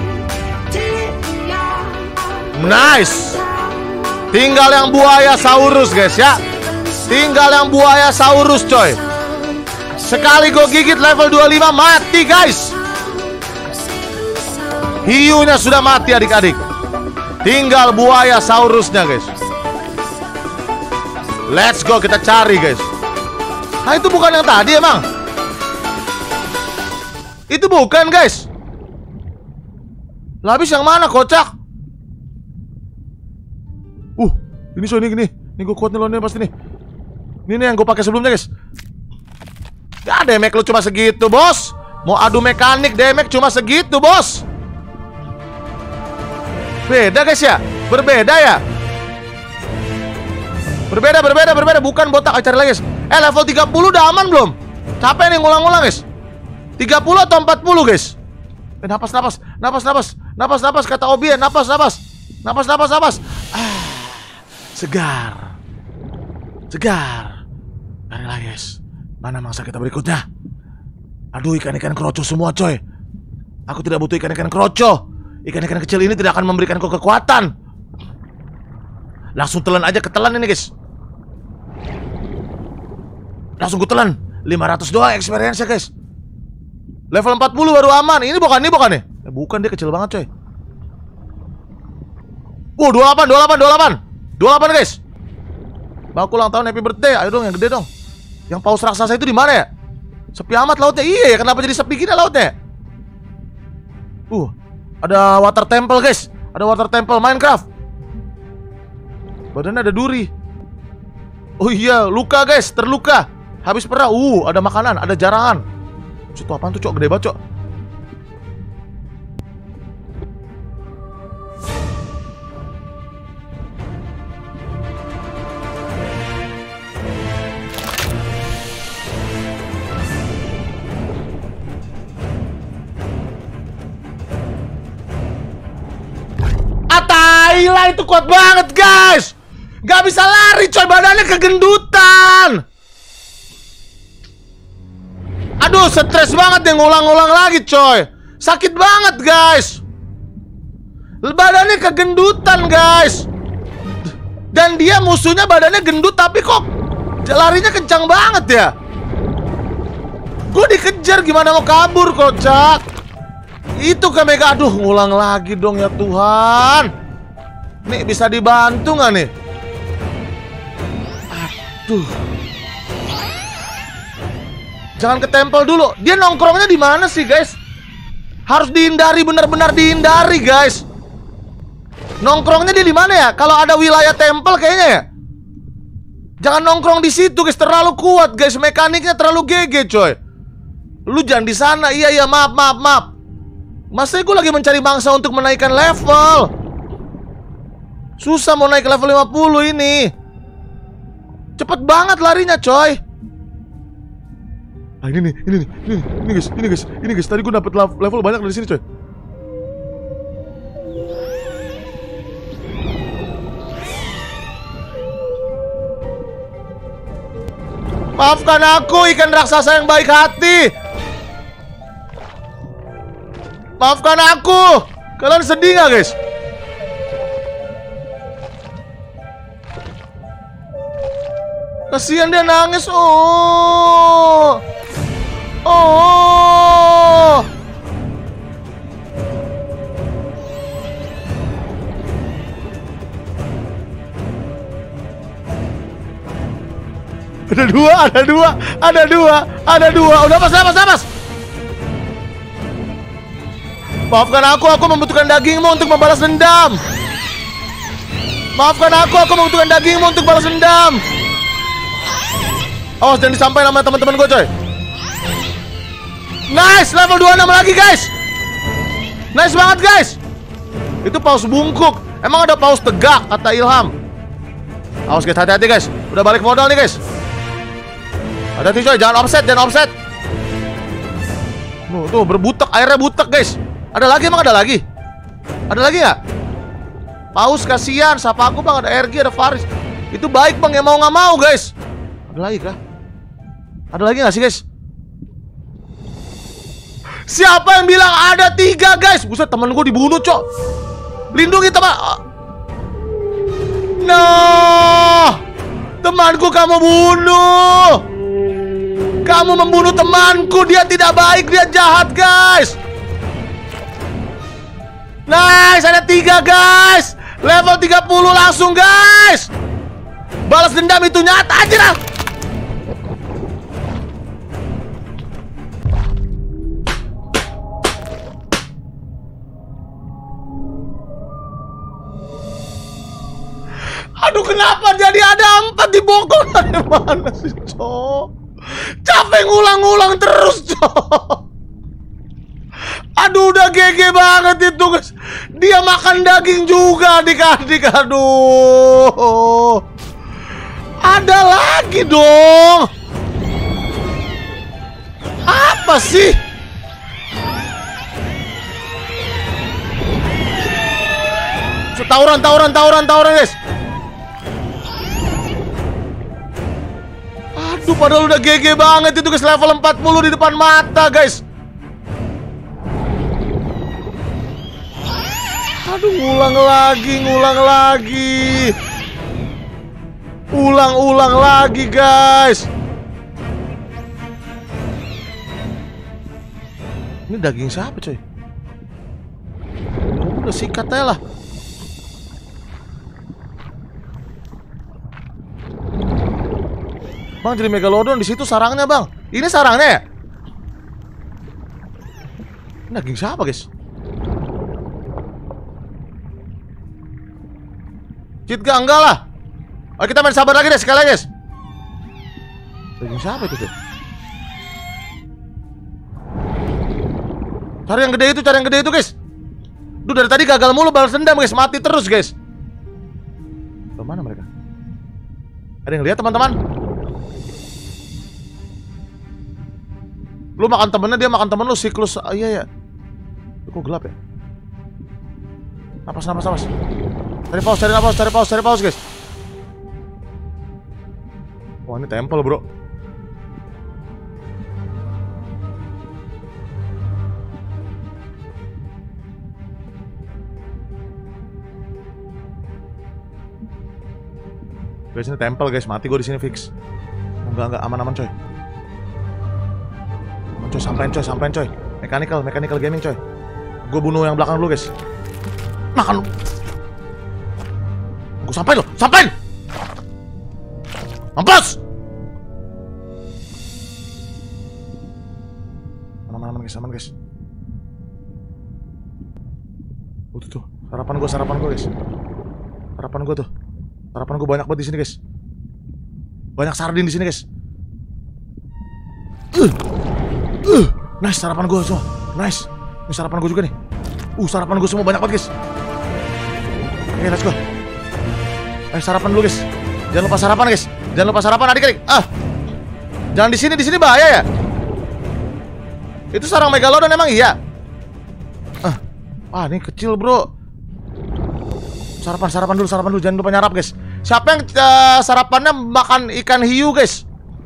Nice. Tinggal yang Buayasaurus guys ya. Tinggal yang Buayasaurus coy. Sekali gue gigit level 25 mati guys. Hiunya sudah mati adik-adik. Tinggal Buayasaurusnya guys. Let's go, kita cari guys. Nah itu bukan yang tadi emang. Itu bukan guys. Lah habis yang mana kocak? Ini so ini gue kuat nih lawannya pasti nih. Ini nih yang gue pakai sebelumnya guys. Ya damage lu cuma segitu bos. Mau adu mekanik damage cuma segitu bos. Beda guys ya. Berbeda ya. Berbeda. Bukan botak. Cari lagi guys. Level 30 udah aman belum? Capek nih ngulang-ngulang guys. 30 atau 40 guys? Napas kata Obi ya. Napas. Segar. Cari lagi guys. Mana mangsa kita berikutnya? Aduh, ikan-ikan kroco semua coy. Aku tidak butuh ikan-ikan kroco. Ikan-ikan kecil ini tidak akan memberikanku kekuatan. Langsung telan aja, ketelan ini guys. Langsung ku telan. 500 doang experience ya guys. Level 40 baru aman. Ini bukan nih. Bukan, dia kecil banget coy. 28 guys. Baku ulang tahun, happy birthday. Ayo dong yang gede dong. Yang paus raksasa itu di mana ya? Sepi amat lautnya. Iya ya, kenapa jadi sepi gini lautnya? Ada water temple guys. Ada water temple Minecraft. Badannya ada duri. Oh iya, luka guys, terluka. Habis perah. Ada makanan, ada jarangan. Itu apaan tuh cok? Gede banget cok. Gila, itu kuat banget guys. Gak bisa lari coy, badannya kegendutan. Aduh, stres banget deh ngulang-ngulang lagi coy. Sakit banget guys. Badannya kegendutan guys. Dan dia musuhnya badannya gendut tapi kok larinya kencang banget ya. Gue dikejar, gimana mau kabur kocak. Itu kan mega. Aduh, ngulang lagi dong ya Tuhan. Nih bisa dibantu nggak nih? Aduh. Jangan ke temple dulu. Dia nongkrongnya di mana sih guys? Harus dihindari, benar-benar dihindari guys. Nongkrongnya dia di mana ya? Kalau ada wilayah temple kayaknya ya. Jangan nongkrong di situ guys, terlalu kuat guys, mekaniknya terlalu GG coy. Lu jangan di sana. Iya maaf. Masa gue lagi mencari mangsa untuk menaikkan level. Susah mau naik ke level 50 ini. Cepet banget larinya coy. Ini guys. Tadi gue dapet level banyak dari sini coy. Maafkan aku, ikan raksasa yang baik hati. Maafkan aku. Kalian sedih gak guys? Kasihan dia nangis. Ada dua. Udah pas. Maafkan aku membutuhkan dagingmu untuk membalas dendam. Awas jangan disampaikan sama teman-teman gue coy. Nice, level 26 lagi guys. Nice banget guys. Itu paus bungkuk. Emang ada paus tegak kata Ilham. Awas guys, hati-hati guys. Udah balik modal nih guys. Hati-hati coy, jangan offset. Tuh berbutek, airnya butek guys. Ada lagi emang ada lagi? Ada lagi nggak? Paus kasihan, sapa aku bang, ada RG, ada Faris. Itu baik bang, ya mau nggak mau guys. Ada lagi kah? Ada lagi nggak sih guys? Siapa yang bilang ada 3 guys? Buset, temen gue dibunuh cok. Lindungi teman. No, temanku kamu bunuh. Kamu membunuh temanku. Dia tidak baik, dia jahat guys. Nice, ada 3 guys. Level 30 langsung guys. Balas dendam itu nyata aja lah. Aduh, kenapa jadi ada 4 di Bogor? Dari mana sih cok? Capek ngulang-ngulang terus cok. Aduh, udah GG banget itu guys. Dia makan daging juga adik-adik. Aduh, ada lagi dong. Apa sih? Tawuran guys. Aduh, padahal udah GG banget itu guys. Level 40 di depan mata guys. Aduh, ngulang lagi guys. Ini daging siapa coy? Udah sikat aja lah. Bang, jadi Megalodon di situ sarangnya bang. Ini sarangnya ya? Ini daging siapa guys? Cheat gak? Enggak lah. Oke, kita main sabar lagi deh sekali lagi guys. Daging siapa itu tuh? Cari yang gede itu guys. Duh, dari tadi gagal mulu balas dendam guys. Mati terus guys. Kemana mereka? Ada yang lihat teman-teman? Lu makan temennya, dia makan temen lu. Siklus. Iya ya. Kok gelap ya? Napas. Cari paus guys. Wah, ini tempel bro. Guys, ini tempel guys. Mati gue di sini fix. Enggak aman coy. Sampein coy. Mechanical gaming coy. Gue bunuh yang belakang dulu guys. Makan lu. Gue sampein. Mampus. Aman guys. Tuh. Sarapan gue guys. Sarapan gue banyak banget di sini guys. Banyak sardin di sini guys. Nice, sarapan gue semua. Nice. Ini sarapan gue juga nih. Sarapan gue semua banyak banget guys. Oke, let's go. Sarapan dulu guys. Jangan lupa sarapan adik-adik. Jangan di sini bahaya ya. Itu sarang Megalodon emang iya. Ini kecil bro. Sarapan dulu. Jangan lupa nyarap guys. Siapa yang sarapannya makan ikan hiu guys?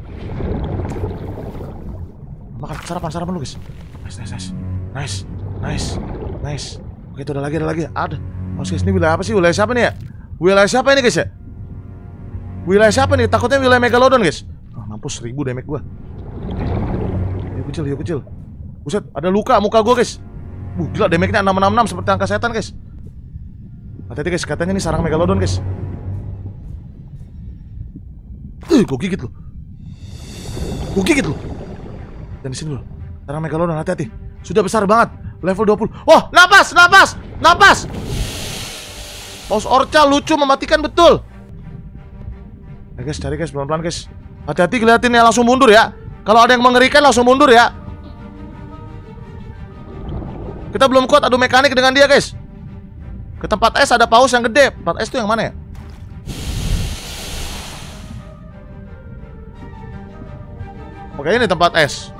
Makan sarapan dulu guys. Nice. Oke, itu ada lagi. Ada. Guys, ini wilayah apa sih? Wilayah siapa nih ya? Wilayah siapa ini guys ya? Wilayah siapa nih? Takutnya wilayah Megalodon guys. Mampus 1000 damage gua. Hiu kecil. Buset, ada luka muka gua guys. Gila, damage-nya 666 seperti angka setan guys. Hati-hati guys, katanya ini sarang Megalodon guys. Gua gigit loh. Gue gigit lu. Dan di sini dulu. Sarang Megalodon, hati-hati. Sudah besar banget. Level 20. Oh, napas. Paus Orca lucu, mematikan betul. Guys, cari guys, pelan-pelan guys. Hati-hati ngeliatin ya, langsung mundur ya. Kalau ada yang mengerikan langsung mundur ya. Kita belum kuat adu mekanik dengan dia guys. Ke tempat es ada paus yang gede. Tempat es itu yang mana ya? Oke, ini tempat es.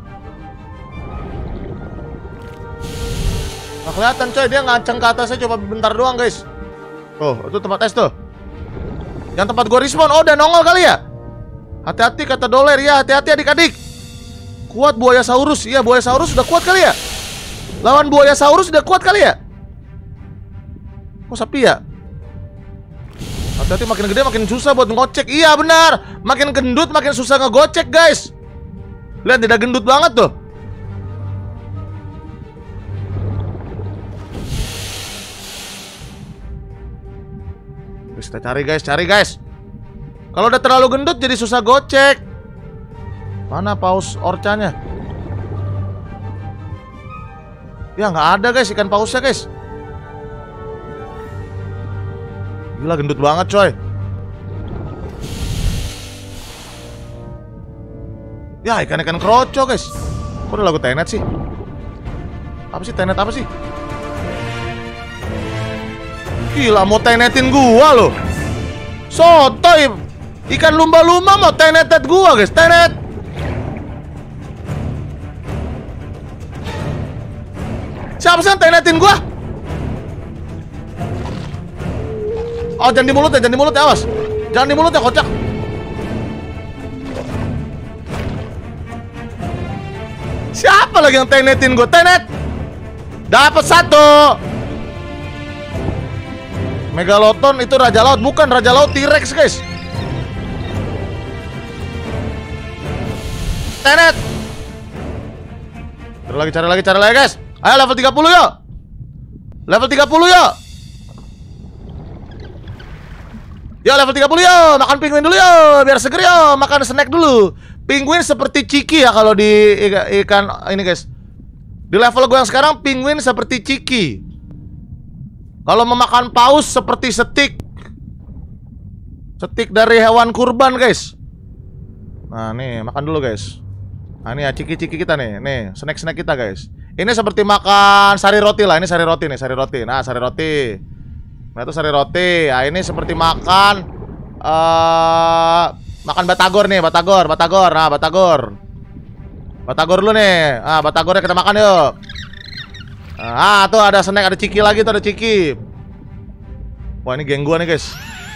Nggak kelihatan coy, dia ngaceng ke atasnya coba bentar doang guys. Oh, itu tempat es tuh. Yang tempat gua respawn, oh udah nongol kali ya. Hati-hati kata Doler ya, hati-hati adik-adik. Kuat buaya saurus, iya buaya saurus sudah kuat kali ya. Lawan buaya saurus sudah kuat kali ya. Kok sapi ya? Hati-hati makin gede makin susah buat ngocek. Iya benar, makin gendut makin susah ngegocek guys. Lihat tidak gendut banget tuh. Kita cari guys. Kalau udah terlalu gendut jadi susah gocek. Mana paus orcanya? Ya nggak ada guys ikan pausnya guys. Gila gendut banget coy. Ya ikan-ikan kroco guys. Kok udah lagu tenet sih? Apa sih tenet apa sih? Gila mau tenetin gua loh. Sotoy. Ikan lumba-lumba mau tenetet gua guys. Tenet. Siapa sih yang tenetin gua? Oh jangan di mulut ya awas. Jangan di mulut ya kocak. Siapa lagi yang tenetin gua? Tenet. Dapat satu. Megalodon itu raja laut, bukan raja laut T-Rex guys. Tenet. Cari lagi guys. Ayo level 30 yuk. Level 30 yuk. Yo level 30 yuk. Makan penguin dulu yuk. Biar seger yuk. Makan snack dulu. Penguin seperti Ciki ya kalau di ikan ini guys. Di level gue yang sekarang penguin seperti Ciki. Kalau memakan paus seperti steak. Steak dari hewan kurban guys. Nah nih makan dulu guys. Nah ini ya ciki-ciki kita nih. Nih snack-snack kita guys. Ini seperti makan sari roti lah. Ini sari roti nih, sari roti. Nah sari roti. Nah itu sari roti. Nah ini seperti makan makan batagor nih, batagor. Nah batagor dulu nih. Ah batagornya kita makan yuk. Ah tuh ada snack, ada ciki lagi tuh, ada ciki. Wah ini geng gua nih guys.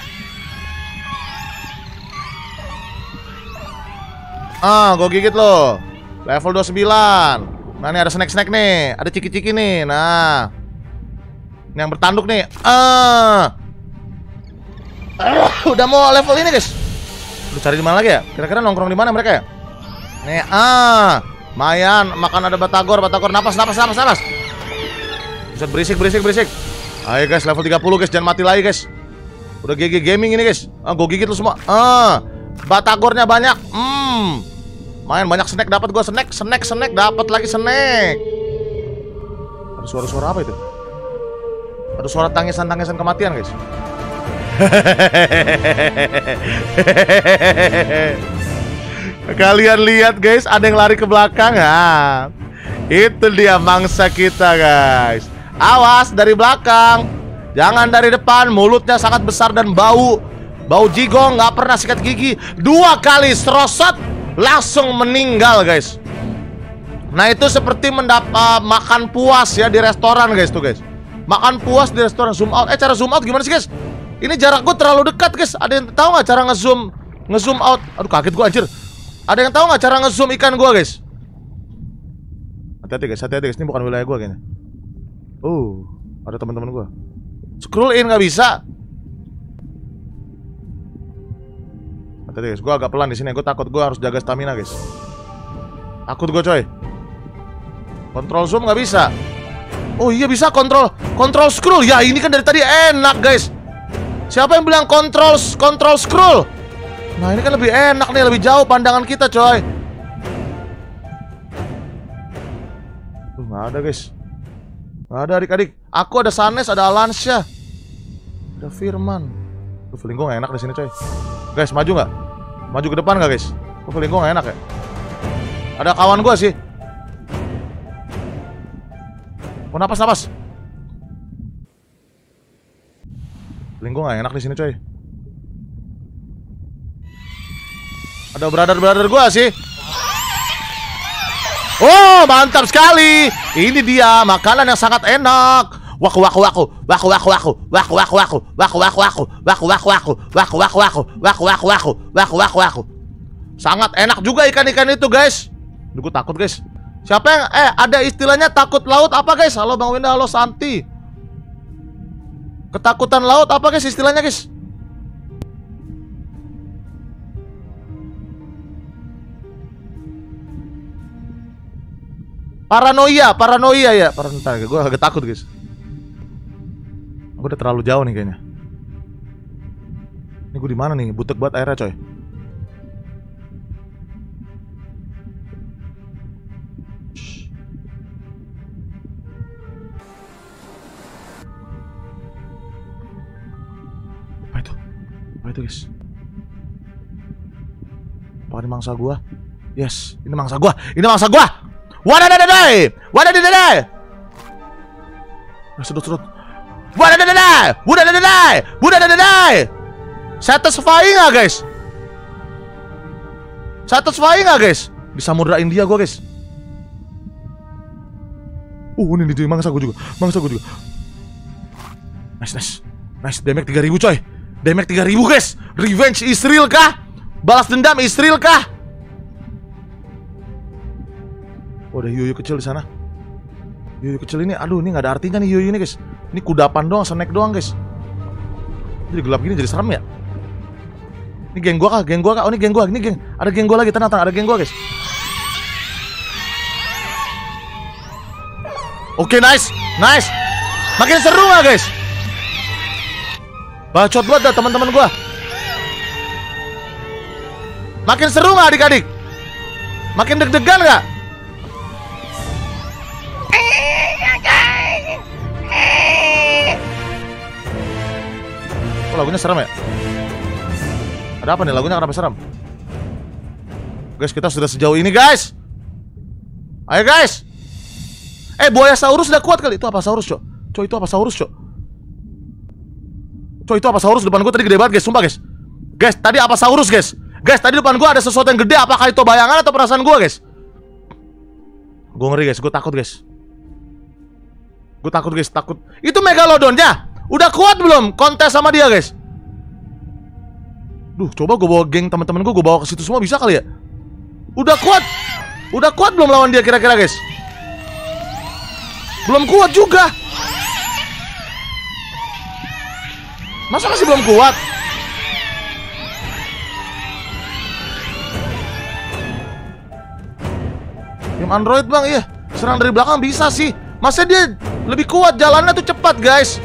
Ah gua gigit loh. Level 29. Nah ini ada snack-snack nih, ada ciki-ciki nih. Nah ini yang bertanduk nih. Udah mau level ini guys. Lu cari di mana lagi ya? Kira-kira nongkrong di mana mereka ya? Nih lumayan makan ada batagor. Napas. Buset berisik. Ayo guys level 30 guys, jangan mati lagi guys. Udah GG gaming ini guys. Gue gigit lu semua. Batagornya banyak. Main banyak snack dapat gua snack dapat lagi snack. Ada suara-suara apa itu? Ada suara tangisan kematian guys. Kalian lihat guys, ada yang lari ke belakang. Itu dia mangsa kita guys. Awas dari belakang, jangan dari depan. Mulutnya sangat besar dan bau jigong, nggak pernah sikat gigi. 2 kali serosot langsung meninggal guys. Nah itu seperti makan puas ya di restoran guys tuh guys. Makan puas di restoran. Zoom out. Cara zoom out gimana sih guys? Ini jarak gue terlalu dekat guys. Ada yang tahu nggak cara ngezoom out? Aduh kaget gue anjir. Ada yang tahu nggak cara ngezoom ikan gue guys? Hati-hati guys, ini bukan wilayah gue kayaknya. Ada teman-teman gue. Scroll in nggak bisa. Hati-hati guys, gue agak pelan di sini. Gue takut, gue harus jaga stamina guys. Takut gue coy. Kontrol zoom nggak bisa. Oh iya bisa kontrol scroll. Ya ini kan dari tadi enak guys. Siapa yang bilang kontrol scroll? Nah ini kan lebih enak nih, lebih jauh pandangan kita coy. Tuh, nggak ada guys. Nggak ada adik-adik. Aku ada Sanes, ada Alansyah, ada Firman. Tuh, feeling gue gak enak di sini coy. Guys, maju nggak? Maju ke depan nggak guys? Tuh, feeling gue gak enak ya. Ada kawan gue sih. Oh, napas. Feeling gue gak enak di sini coy. Ada brother gue sih. Oh, mantap sekali. Ini dia makanan yang sangat enak. Waku. Sangat enak juga ikan-ikan itu, guys. Gue takut, guys. Siapa yang ada istilahnya takut laut apa, guys? Halo Bang Winda, halo Santi. Ketakutan laut apa, guys, istilahnya, guys? Paranoia ya. Gue agak takut, guys. Gue udah terlalu jauh nih kayaknya. Ini gue di mana nih? Butek banget airnya, coy. Apa itu, guys? Apa ini mangsa gua? Yes, ini mangsa gua. Wadadadadai. Sedot. Wadadadadai. Satisfying nggak, guys? Di Samudra India gua, guys. Ini mangsa gua juga. Nice. Damage 3000, coy. Damage 3000, guys. Revenge is real kah? Balas dendam is real kah? Oh, ada hiu kecil di sana. Hiu kecil ini, aduh, ini nggak ada artinya nih hiu ini, guys. Ini kudapan doang, snack doang, guys. Jadi gelap gini jadi serem ya. Ini geng gua kah? Oh, ini geng gua. Ada geng gua lagi, tenang. Ada geng gua, guys. Oke, nice. Makin seru nggak, guys? Bacot banget dah teman-teman gua. Makin seru nggak adik-adik? Makin deg-degan nggak? Oh, lagunya serem ya? Ada apa nih? Lagunya kenapa serem? Guys, kita sudah sejauh ini, guys. Ayo, guys. Buaya saurus udah kuat kali. Itu apa saurus, Cok? Itu apa saurus, Cok? Itu apa saurus depan gue tadi gede banget, guys. Sumpah, guys. Guys, tadi apa saurus, guys? Guys, tadi depan gue ada sesuatu yang gede. Apakah itu bayangan atau perasaan gue, guys? Gue ngeri, guys. Gue takut, guys. Takut. Itu megalodonnya. Udah kuat belum kontes sama dia, guys? Duh, coba gue bawa geng teman-teman gue bawa ke situ semua, bisa kali ya? Udah kuat belum lawan dia kira-kira, guys? Belum kuat juga. Masa masih belum kuat? Game Android, Bang, iya. Serang dari belakang bisa sih. Masa dia lebih kuat, jalannya tuh cepat, guys.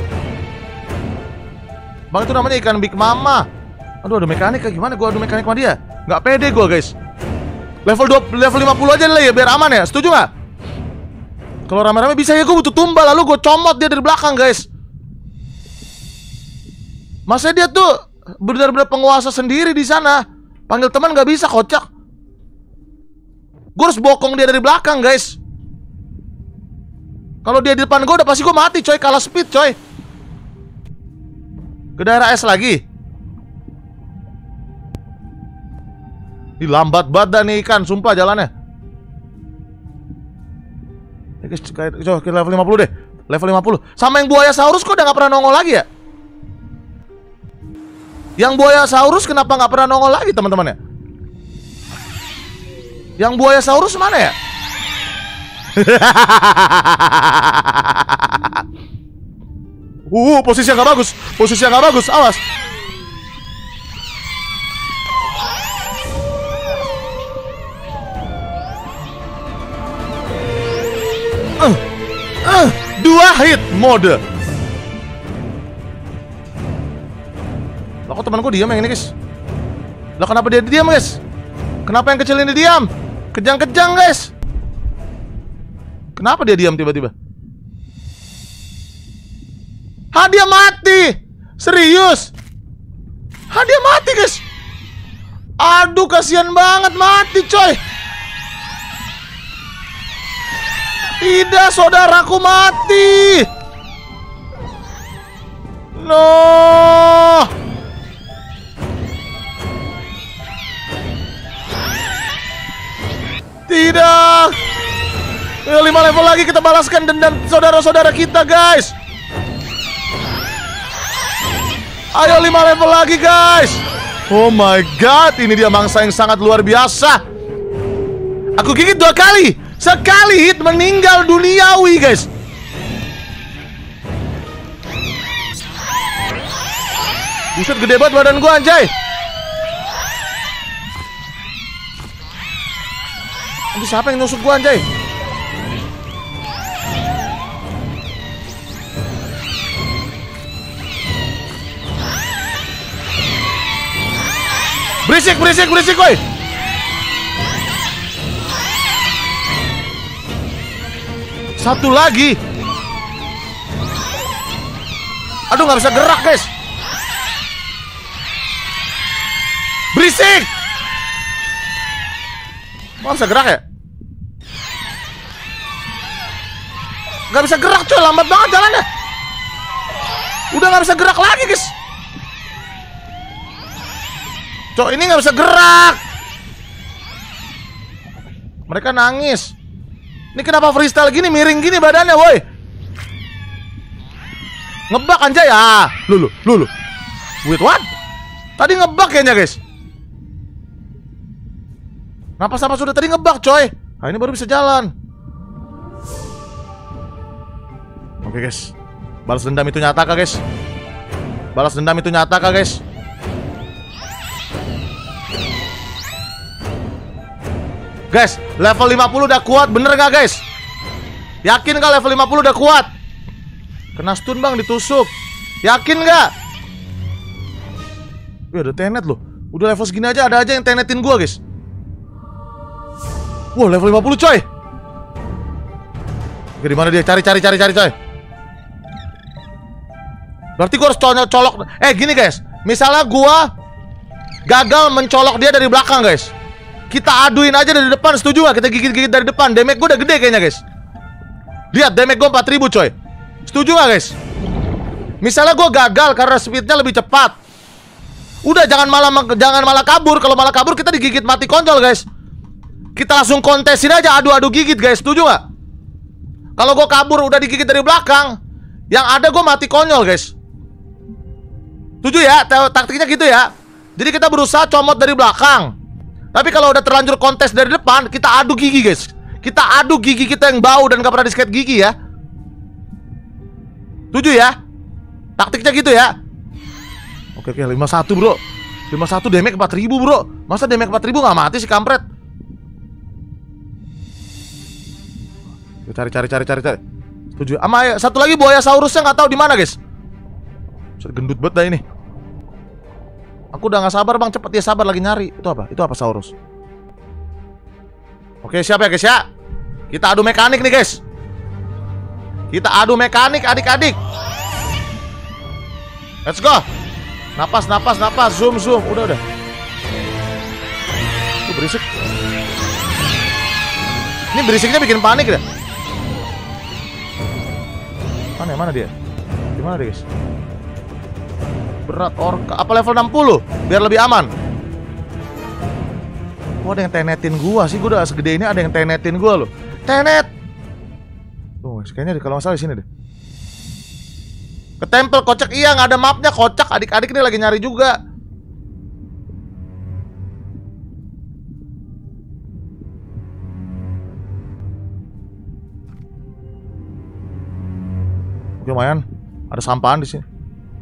Bang, itu namanya ikan Big Mama. Aduh, ada mekanik kayak gimana? Gua adu mekanik sama dia. Nggak pede gua, guys. Level 50 aja lah ya, biar aman ya. Setuju nggak? Kalau rame-rame bisa ya, gue butuh tumbal. Lalu gue comot dia dari belakang, guys. Masa dia tuh benar-benar penguasa sendiri di sana. Panggil teman nggak bisa, kocak. Gue harus bokong dia dari belakang, guys. Kalau dia di depan gue udah pasti gue mati, coy. Kalah speed, coy. Ke daerah es lagi. Lambat banget nih ikan, sumpah jalannya. Ya guys, coba ke level 50 deh. Level 50. Sama yang buaya saurus kok udah gak pernah nongol lagi ya? Yang buaya saurus kenapa gak pernah nongol lagi, teman-teman ya? Yang buaya saurus mana ya? Posisi yang gak bagus. Awas. Dua hit mode. Lah, kok teman gue diam yang ini, guys? Lah, kenapa dia diam, guys? Kenapa yang kecil ini diam? Kejang-kejang, guys. Kenapa dia diam tiba-tiba? Hah, dia mati. Serius? Hah, dia mati, guys. Aduh, kasihan banget mati, coy. Tidak, saudaraku mati. No. Tidak. 5 level lagi kita balaskan dendam saudara-saudara kita, guys. Ayo 5 level lagi, guys. Oh my god, ini dia mangsa yang sangat luar biasa. Aku gigit 2 kali. Sekali hit meninggal duniawi, guys. Buset, gede banget badan gua, anjay. Nanti siapa yang nusuk gua, anjay? Berisik, berisik, berisik, woi. Satu lagi. Aduh, nggak bisa gerak, guys. Berisik. Nggak bisa gerak ya? Nggak bisa gerak, coy. Lambat banget jalannya. Udah nggak bisa gerak lagi, guys. Cok, ini nggak bisa gerak. Mereka nangis. Ini kenapa freestyle gini, miring gini badannya, woi? Ngebak anjay ya. Lu. Wait, what? Tadi ngebak kayaknya, guys. Napas sudah tadi ngebak, coy. Nah, ini baru bisa jalan. Oke, guys. Balas dendam itu nyata kah, guys? Balas dendam itu nyata kah, guys? Guys, level 50 udah kuat, bener gak, guys? Yakin gak level 50 udah kuat? Kena stun, bang, ditusuk. Yakin gak? Wih, ada tenet loh. Udah level segini aja, ada aja yang tenetin gua, guys. Wah, level 50, coy. Oke, dimana dia? Cari, coy. Berarti gua harus colok. Gini, guys. Misalnya gua gagal mencolok dia dari belakang, guys. Kita aduin aja dari depan, setuju gak? Kita gigit-gigit dari depan. Damage gue udah gede kayaknya, guys. Lihat, damage gue 4000, coy. Setuju gak, guys? Misalnya gue gagal karena speednya lebih cepat. Udah, jangan malah kabur. Kalau malah kabur kita digigit mati konyol, guys. Kita langsung kontesin aja, adu-adu gigit, guys. Setuju gak? Kalau gue kabur udah digigit dari belakang, yang ada gue mati konyol, guys. Setuju ya? Taktiknya gitu ya. Jadi kita berusaha comot dari belakang. Tapi kalau udah terlanjur kontes dari depan, kita adu gigi, guys. Kita adu gigi kita yang bau dan gak pernah di-skate gigi ya. Setuju ya? Taktiknya gitu ya. Oke, 51, bro. 51 damage 4000, bro. Masa damage 4000 gak mati sih, kampret? Cari. Setuju. Ama satu lagi buaya saurusnya nggak tahu di mana, guys. Gendut banget dah ini. Aku udah nggak sabar, bang, cepet ya, sabar lagi nyari. Itu apa Saurus? Oke, siap ya, guys ya. Kita adu mekanik nih, guys. Kita adu mekanik, adik-adik. Let's go. Napas. Zoom. Udah. Tuh, berisik. Ini berisiknya bikin panik dah. Mana dia? Gimana dia, guys? Berat orka. Apa level 60? Biar lebih aman. Wah, ada yang tenetin gua sih. Gua udah segede ini ada yang tenetin gua loh. Tenet. Tuh, kayaknya kalau nggak salah di sini deh. Ketempel, kocak. Iya, nggak ada mapnya, kocak. Adik-adik ini lagi nyari juga. Oke, lumayan. Ada sampahan di sini.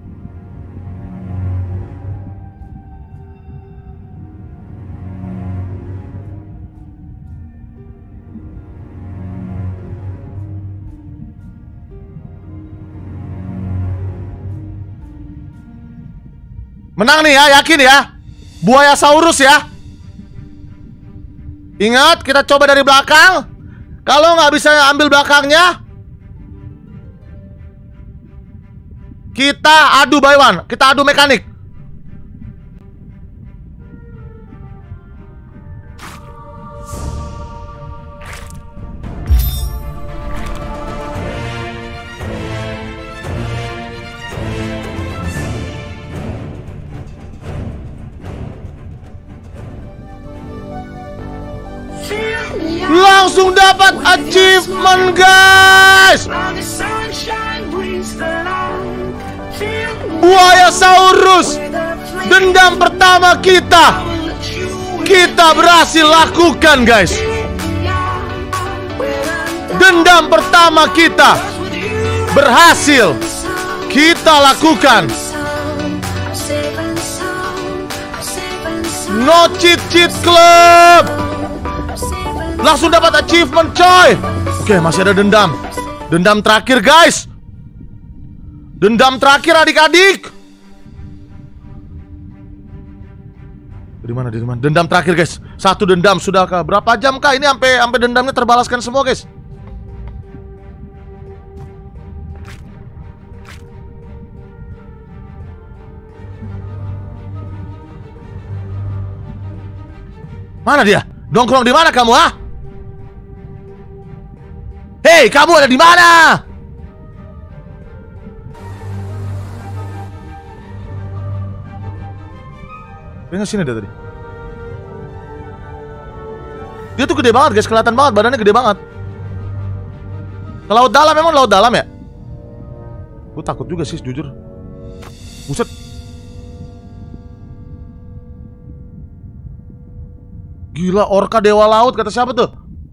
Menang nih ya, yakin ya. Buaya Saurus ya. Ingat, kita coba dari belakang. Kalau nggak bisa ambil belakangnya, kita adu by one. Kita adu mekanik. Langsung dapat achievement, guys. Buayasaurus, dendam pertama kita berhasil lakukan, guys. Dendam pertama kita berhasil kita lakukan. No cheat club. Langsung dapat achievement, coy. Oke, masih ada dendam. Dendam terakhir, guys. Dendam terakhir, adik-adik. Di mana? Dendam terakhir, guys. Satu dendam sudah kah? Berapa jam kah ini sampai dendamnya terbalaskan semua, guys? Mana dia? Nongkrong di mana kamu, ah? Hei, kamu ada di mana? Dia sini dia tadi. Dia tuh gede banget, guys, kelihatan banget badannya gede banget. Ke laut dalam, memang laut dalam ya? Gue takut juga sih, jujur. Buset. Gila, orka dewa laut, kata siapa tuh?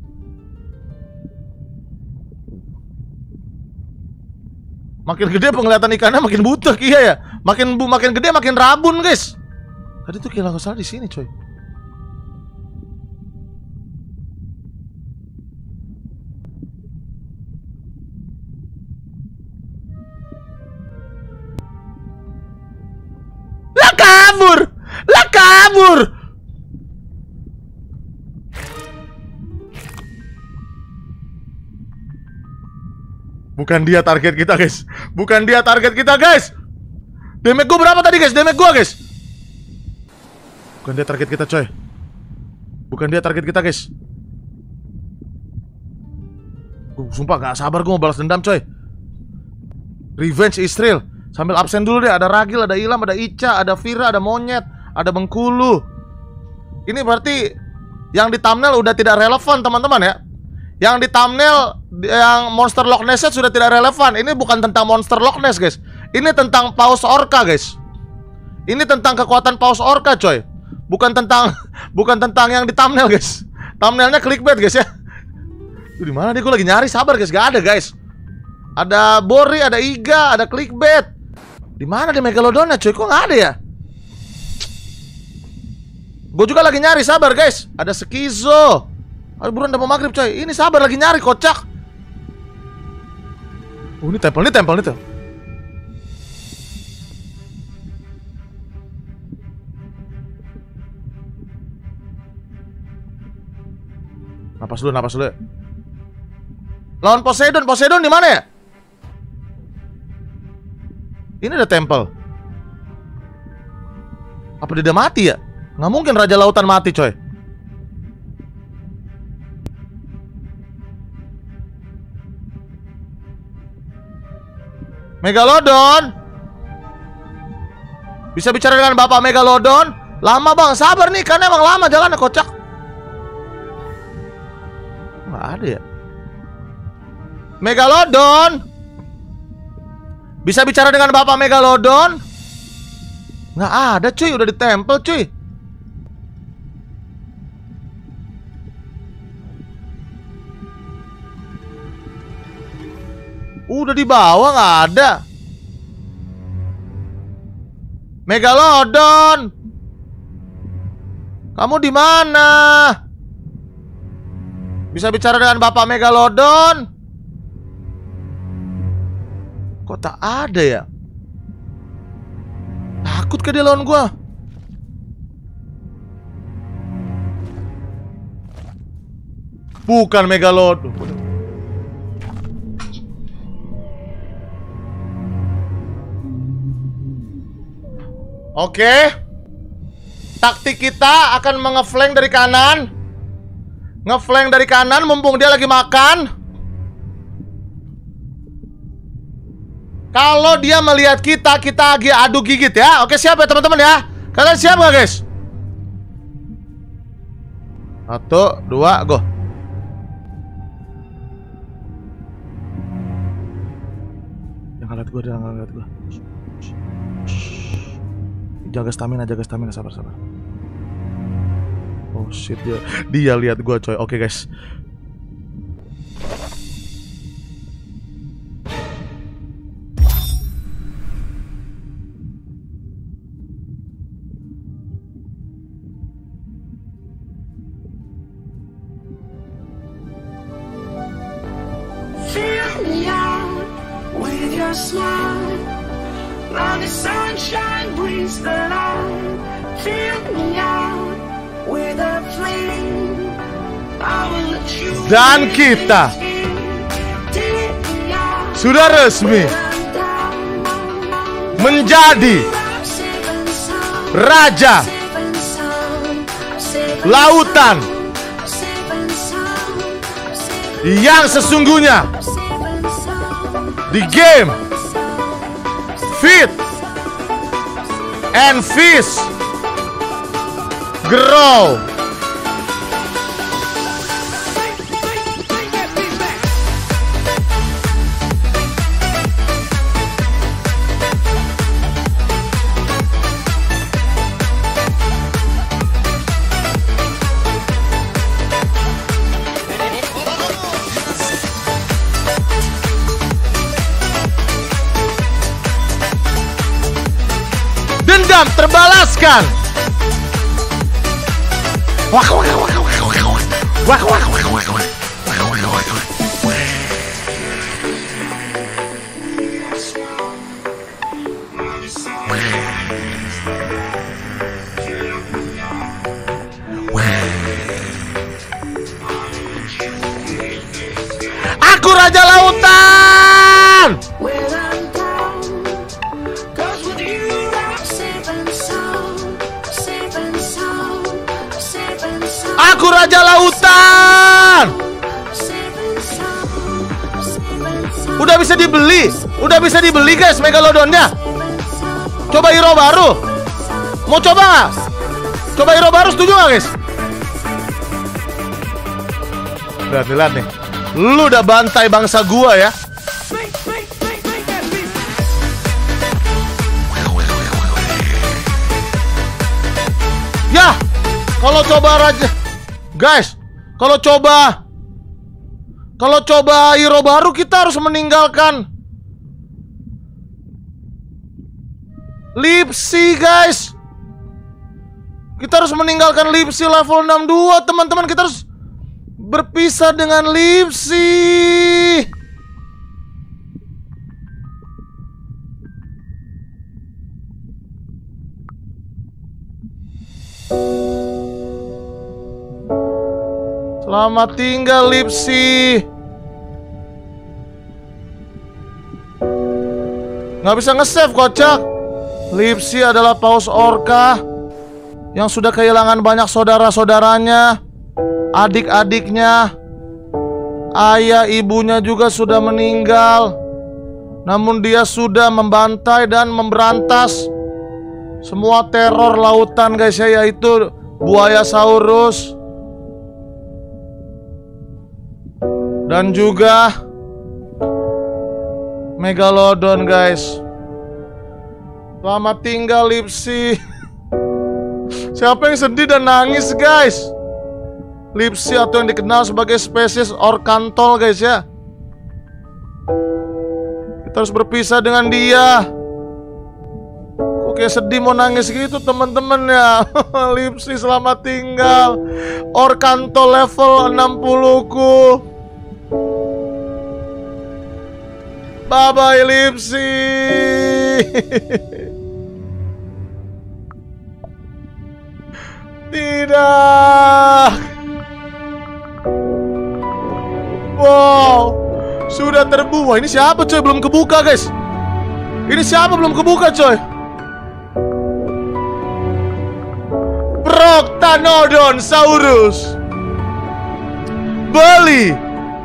Makin gede penglihatan ikannya makin butek, iya ya. Makin gede makin rabun, guys. Tadi tuh kira nggak salah di sini, coy. Lah kabur. Bukan dia target kita, guys. Bukan dia target kita, guys. Damage gue berapa tadi, guys? Damage gue, guys. Bukan dia target kita, coy. Bukan dia target kita, guys. Gue sumpah gak sabar gue mau balas dendam, coy. Revenge is real. Sambil absen dulu deh. Ada Ragil, ada Ilham, ada Ica, ada Vira, ada Monyet, ada Bengkulu. Ini berarti yang di thumbnail udah tidak relevan, teman-teman ya. Yang di thumbnail yang monster Loch Ness sudah tidak relevan. Ini bukan tentang monster Loch Ness, guys. Ini tentang paus orca, guys. Ini tentang kekuatan paus orca, coy. Bukan tentang yang di thumbnail, guys. Thumbnailnya clickbait, guys ya. Di mana dia? Gue lagi nyari, sabar, guys. Gak ada, guys. Ada Bori, ada Iga, ada clickbait. Di mana dia Megalodonnya, coy? Kok nggak ada ya? Gue juga lagi nyari, sabar, guys. Ada Skizo. Aduh, buruan udah mau maghrib, coy. Ini sabar, lagi nyari, kocak. Oh, ini tempel. Napas dulu ya. Lawan Poseidon di mana ya? Ini ada tempel. Apa dia udah mati ya? Nggak mungkin Raja Lautan mati, coy. Megalodon. Bisa bicara dengan Bapak Megalodon? Lama, bang, sabar nih, karena emang lama jalannya, kocak. Nggak ada ya. Megalodon. Bisa bicara dengan Bapak Megalodon? Nggak ada, cuy, udah ditempel, cuy. Udah di bawah, nggak ada. Megalodon, kamu di mana? Bisa bicara dengan Bapak Megalodon? Kok tak ada ya? Takut ke dia lawan gua. Bukan Megalodon. Oke. Taktik kita akan mengeflank dari kanan. Ngeflank dari kanan mumpung dia lagi makan. Kalau dia melihat kita lagi adu gigit ya. Oke, siap ya teman-teman ya. Kalian siap gak guys? 1, 2, go. Jangan lihat gue, jangan lihat gue. Jaga stamina, sabar. Oh shit, dia lihat gue coy. Oke guys. Fill me out with your smile. Now the sunshine brings the light. Fill me out with a flame. I will let you. Dan kita sudah resmi menjadi raja lautan yang sesungguhnya di game Feed and Fish Grow. Dendam terbalaskan. Aku Raja Lautan. Aku Raja Lautan. Udah bisa dibeli guys Megalodonnya. Coba hero baru. Mau coba nggak? Coba hero baru, setuju nggak guys? Lihat nih. Lu udah bantai bangsa gua ya. Ya, kalau coba raja, guys, kalau coba hero baru kita harus meninggalkan Lipsy guys. Kita harus meninggalkan Lipsy level 62 teman-teman. Kita harus berpisah dengan Lipsy. Selamat tinggal Lipsy. Nggak bisa nge-save kocak. Lipsy adalah paus orca yang sudah kehilangan banyak saudara-saudaranya, adik-adiknya, ayah ibunya juga sudah meninggal. Namun dia sudah membantai dan memberantas semua teror lautan guys ya, yaitu Buayasaurus dan juga Megalodon guys. Selamat tinggal Lipsy. Siapa yang sedih dan nangis guys? Lipsy atau yang dikenal sebagai spesies Orcantol guys ya. Kita harus berpisah dengan dia. Oke, sedih mau nangis gitu teman-teman ya. Lipsy selamat tinggal. Orcantol level 60 ku. Bye bye Lipsy. Tidak. Wow, sudah terbuka. Ini siapa coy? Belum kebuka guys. Ini siapa belum kebuka coy? Proctanodon Saurus. Beli.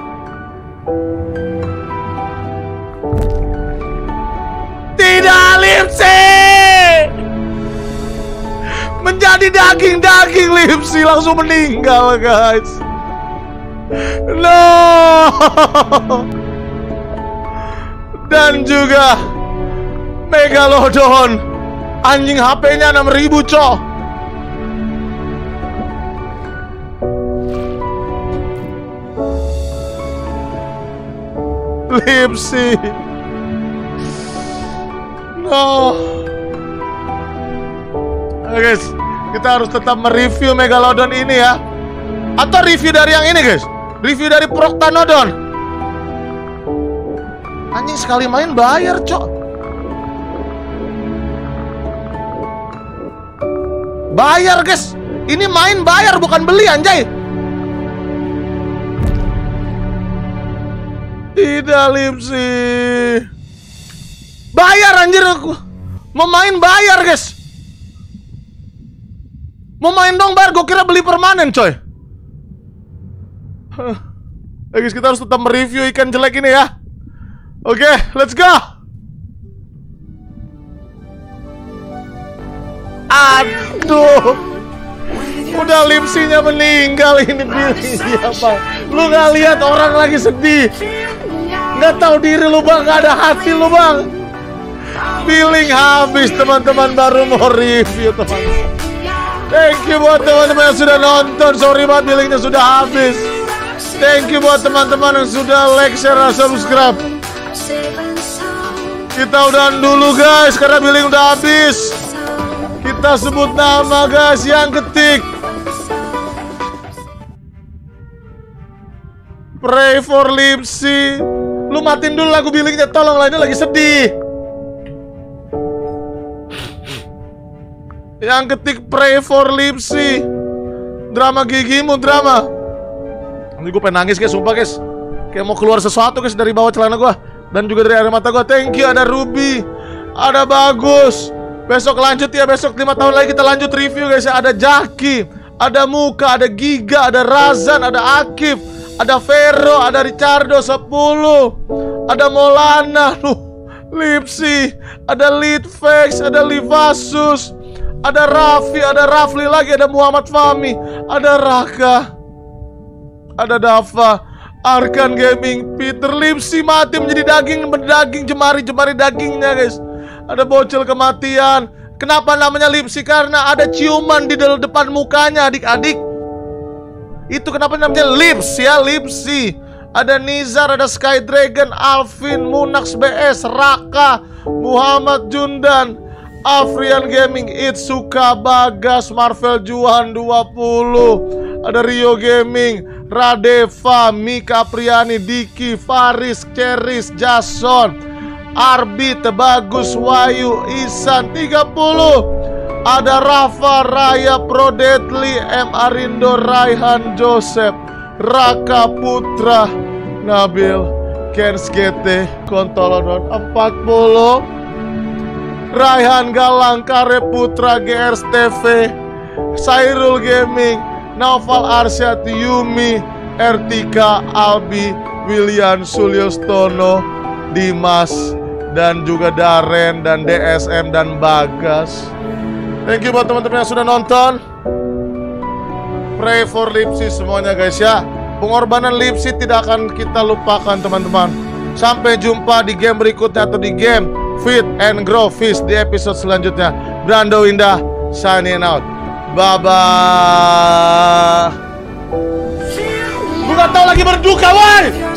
Tidak, Lipsi. Menjadi daging-daging Lipsi langsung meninggal guys. No. Dan juga Megalodon. Anjing HP-nya 6000 cok. Lipsi. No. Oke guys, kita harus tetap mereview Megalodon ini ya. Atau review dari yang ini guys. Review dari Proctanodon. Anjing sekali main bayar cok. Bayar guys. Ini main bayar bukan beli anjay. Tidak Lipsi. Bayar anjir aku. Mau main bayar guys. Mau main dong bayar. Gue kira beli permanen coy. Guys, kita harus tetap mereview ikan jelek ini ya. Oke, let's go. Aduh. Udah Lipsinya meninggal. Ini pilih siapa? Lu gak lihat orang lagi sedih. Gak tahu diri lu bang. Gak ada hati lu bang. Billing habis teman-teman, baru mau review teman-teman. Thank you buat teman-teman yang sudah nonton. Sorry banget billingnya sudah habis. Thank you buat teman-teman yang sudah like, share, dan subscribe. Kita udahan dulu guys karena billing udah habis. Kita sebut nama guys yang ketik. Pray for Lipsi. Lu matiin dulu lagu billingnya, tolong lah, ini lagi sedih. Yang ketik pray for Lipsi. Drama gigimu, drama. Nanti gue pengen nangis guys, sumpah guys. Kayak mau keluar sesuatu guys dari bawah celana gue. Dan juga dari air mata gue. Thank you, ada Ruby. Ada Bagus. Besok lanjut ya, besok 5 tahun lagi kita lanjut review guys ya. Ada Jaki, ada Muka, ada Giga, ada Razan, ada Akif, ada Vero, ada Ricardo 10, ada Molana, Lipsi, ada Litvex, ada Livasus, ada Raffi, ada Rafli lagi, ada Muhammad Fahmi, ada Raka, ada Dava, Arkan Gaming, Peter. Lipsi mati menjadi daging, berdaging, jemari-jemari dagingnya guys. Ada bocil kematian. Kenapa namanya Lipsi? Karena ada ciuman di depan mukanya adik-adik. Itu kenapa namanya Lips ya, Lipsi. Ada Nizar, ada Sky Dragon, Alvin, Munax BS, Raka, Muhammad Jundan, Afrian Gaming, Itsuka, Bagas, Marvel Juhan 20, ada Rio Gaming, Radeva, Mika Priani, Diki, Faris, Ceris, Jason, Arbi, Tebagus, Wayu, Isan 30. Ada Rafa, Raya, Prodetli, M. Arindo, Raihan, Joseph, Raka Putra, Nabil, Kens GT, Kontolodon 40. Raihan Galang, Kare Putra, GRS TV, Sairul Gaming, Naufal Arsyad, Yumi, Ertika, Albi, William Sulyostono, Dimas, dan juga Daren, dan DSM, dan Bagas. Thank you buat teman-teman yang sudah nonton. Pray for Lipsi semuanya guys ya. Pengorbanan Lipsi tidak akan kita lupakan teman-teman. Sampai jumpa di game berikutnya atau di game Feed and Grow Fish di episode selanjutnya. Brando Indah signing out. Bye bye. Gue gak tau lagi berduka woi.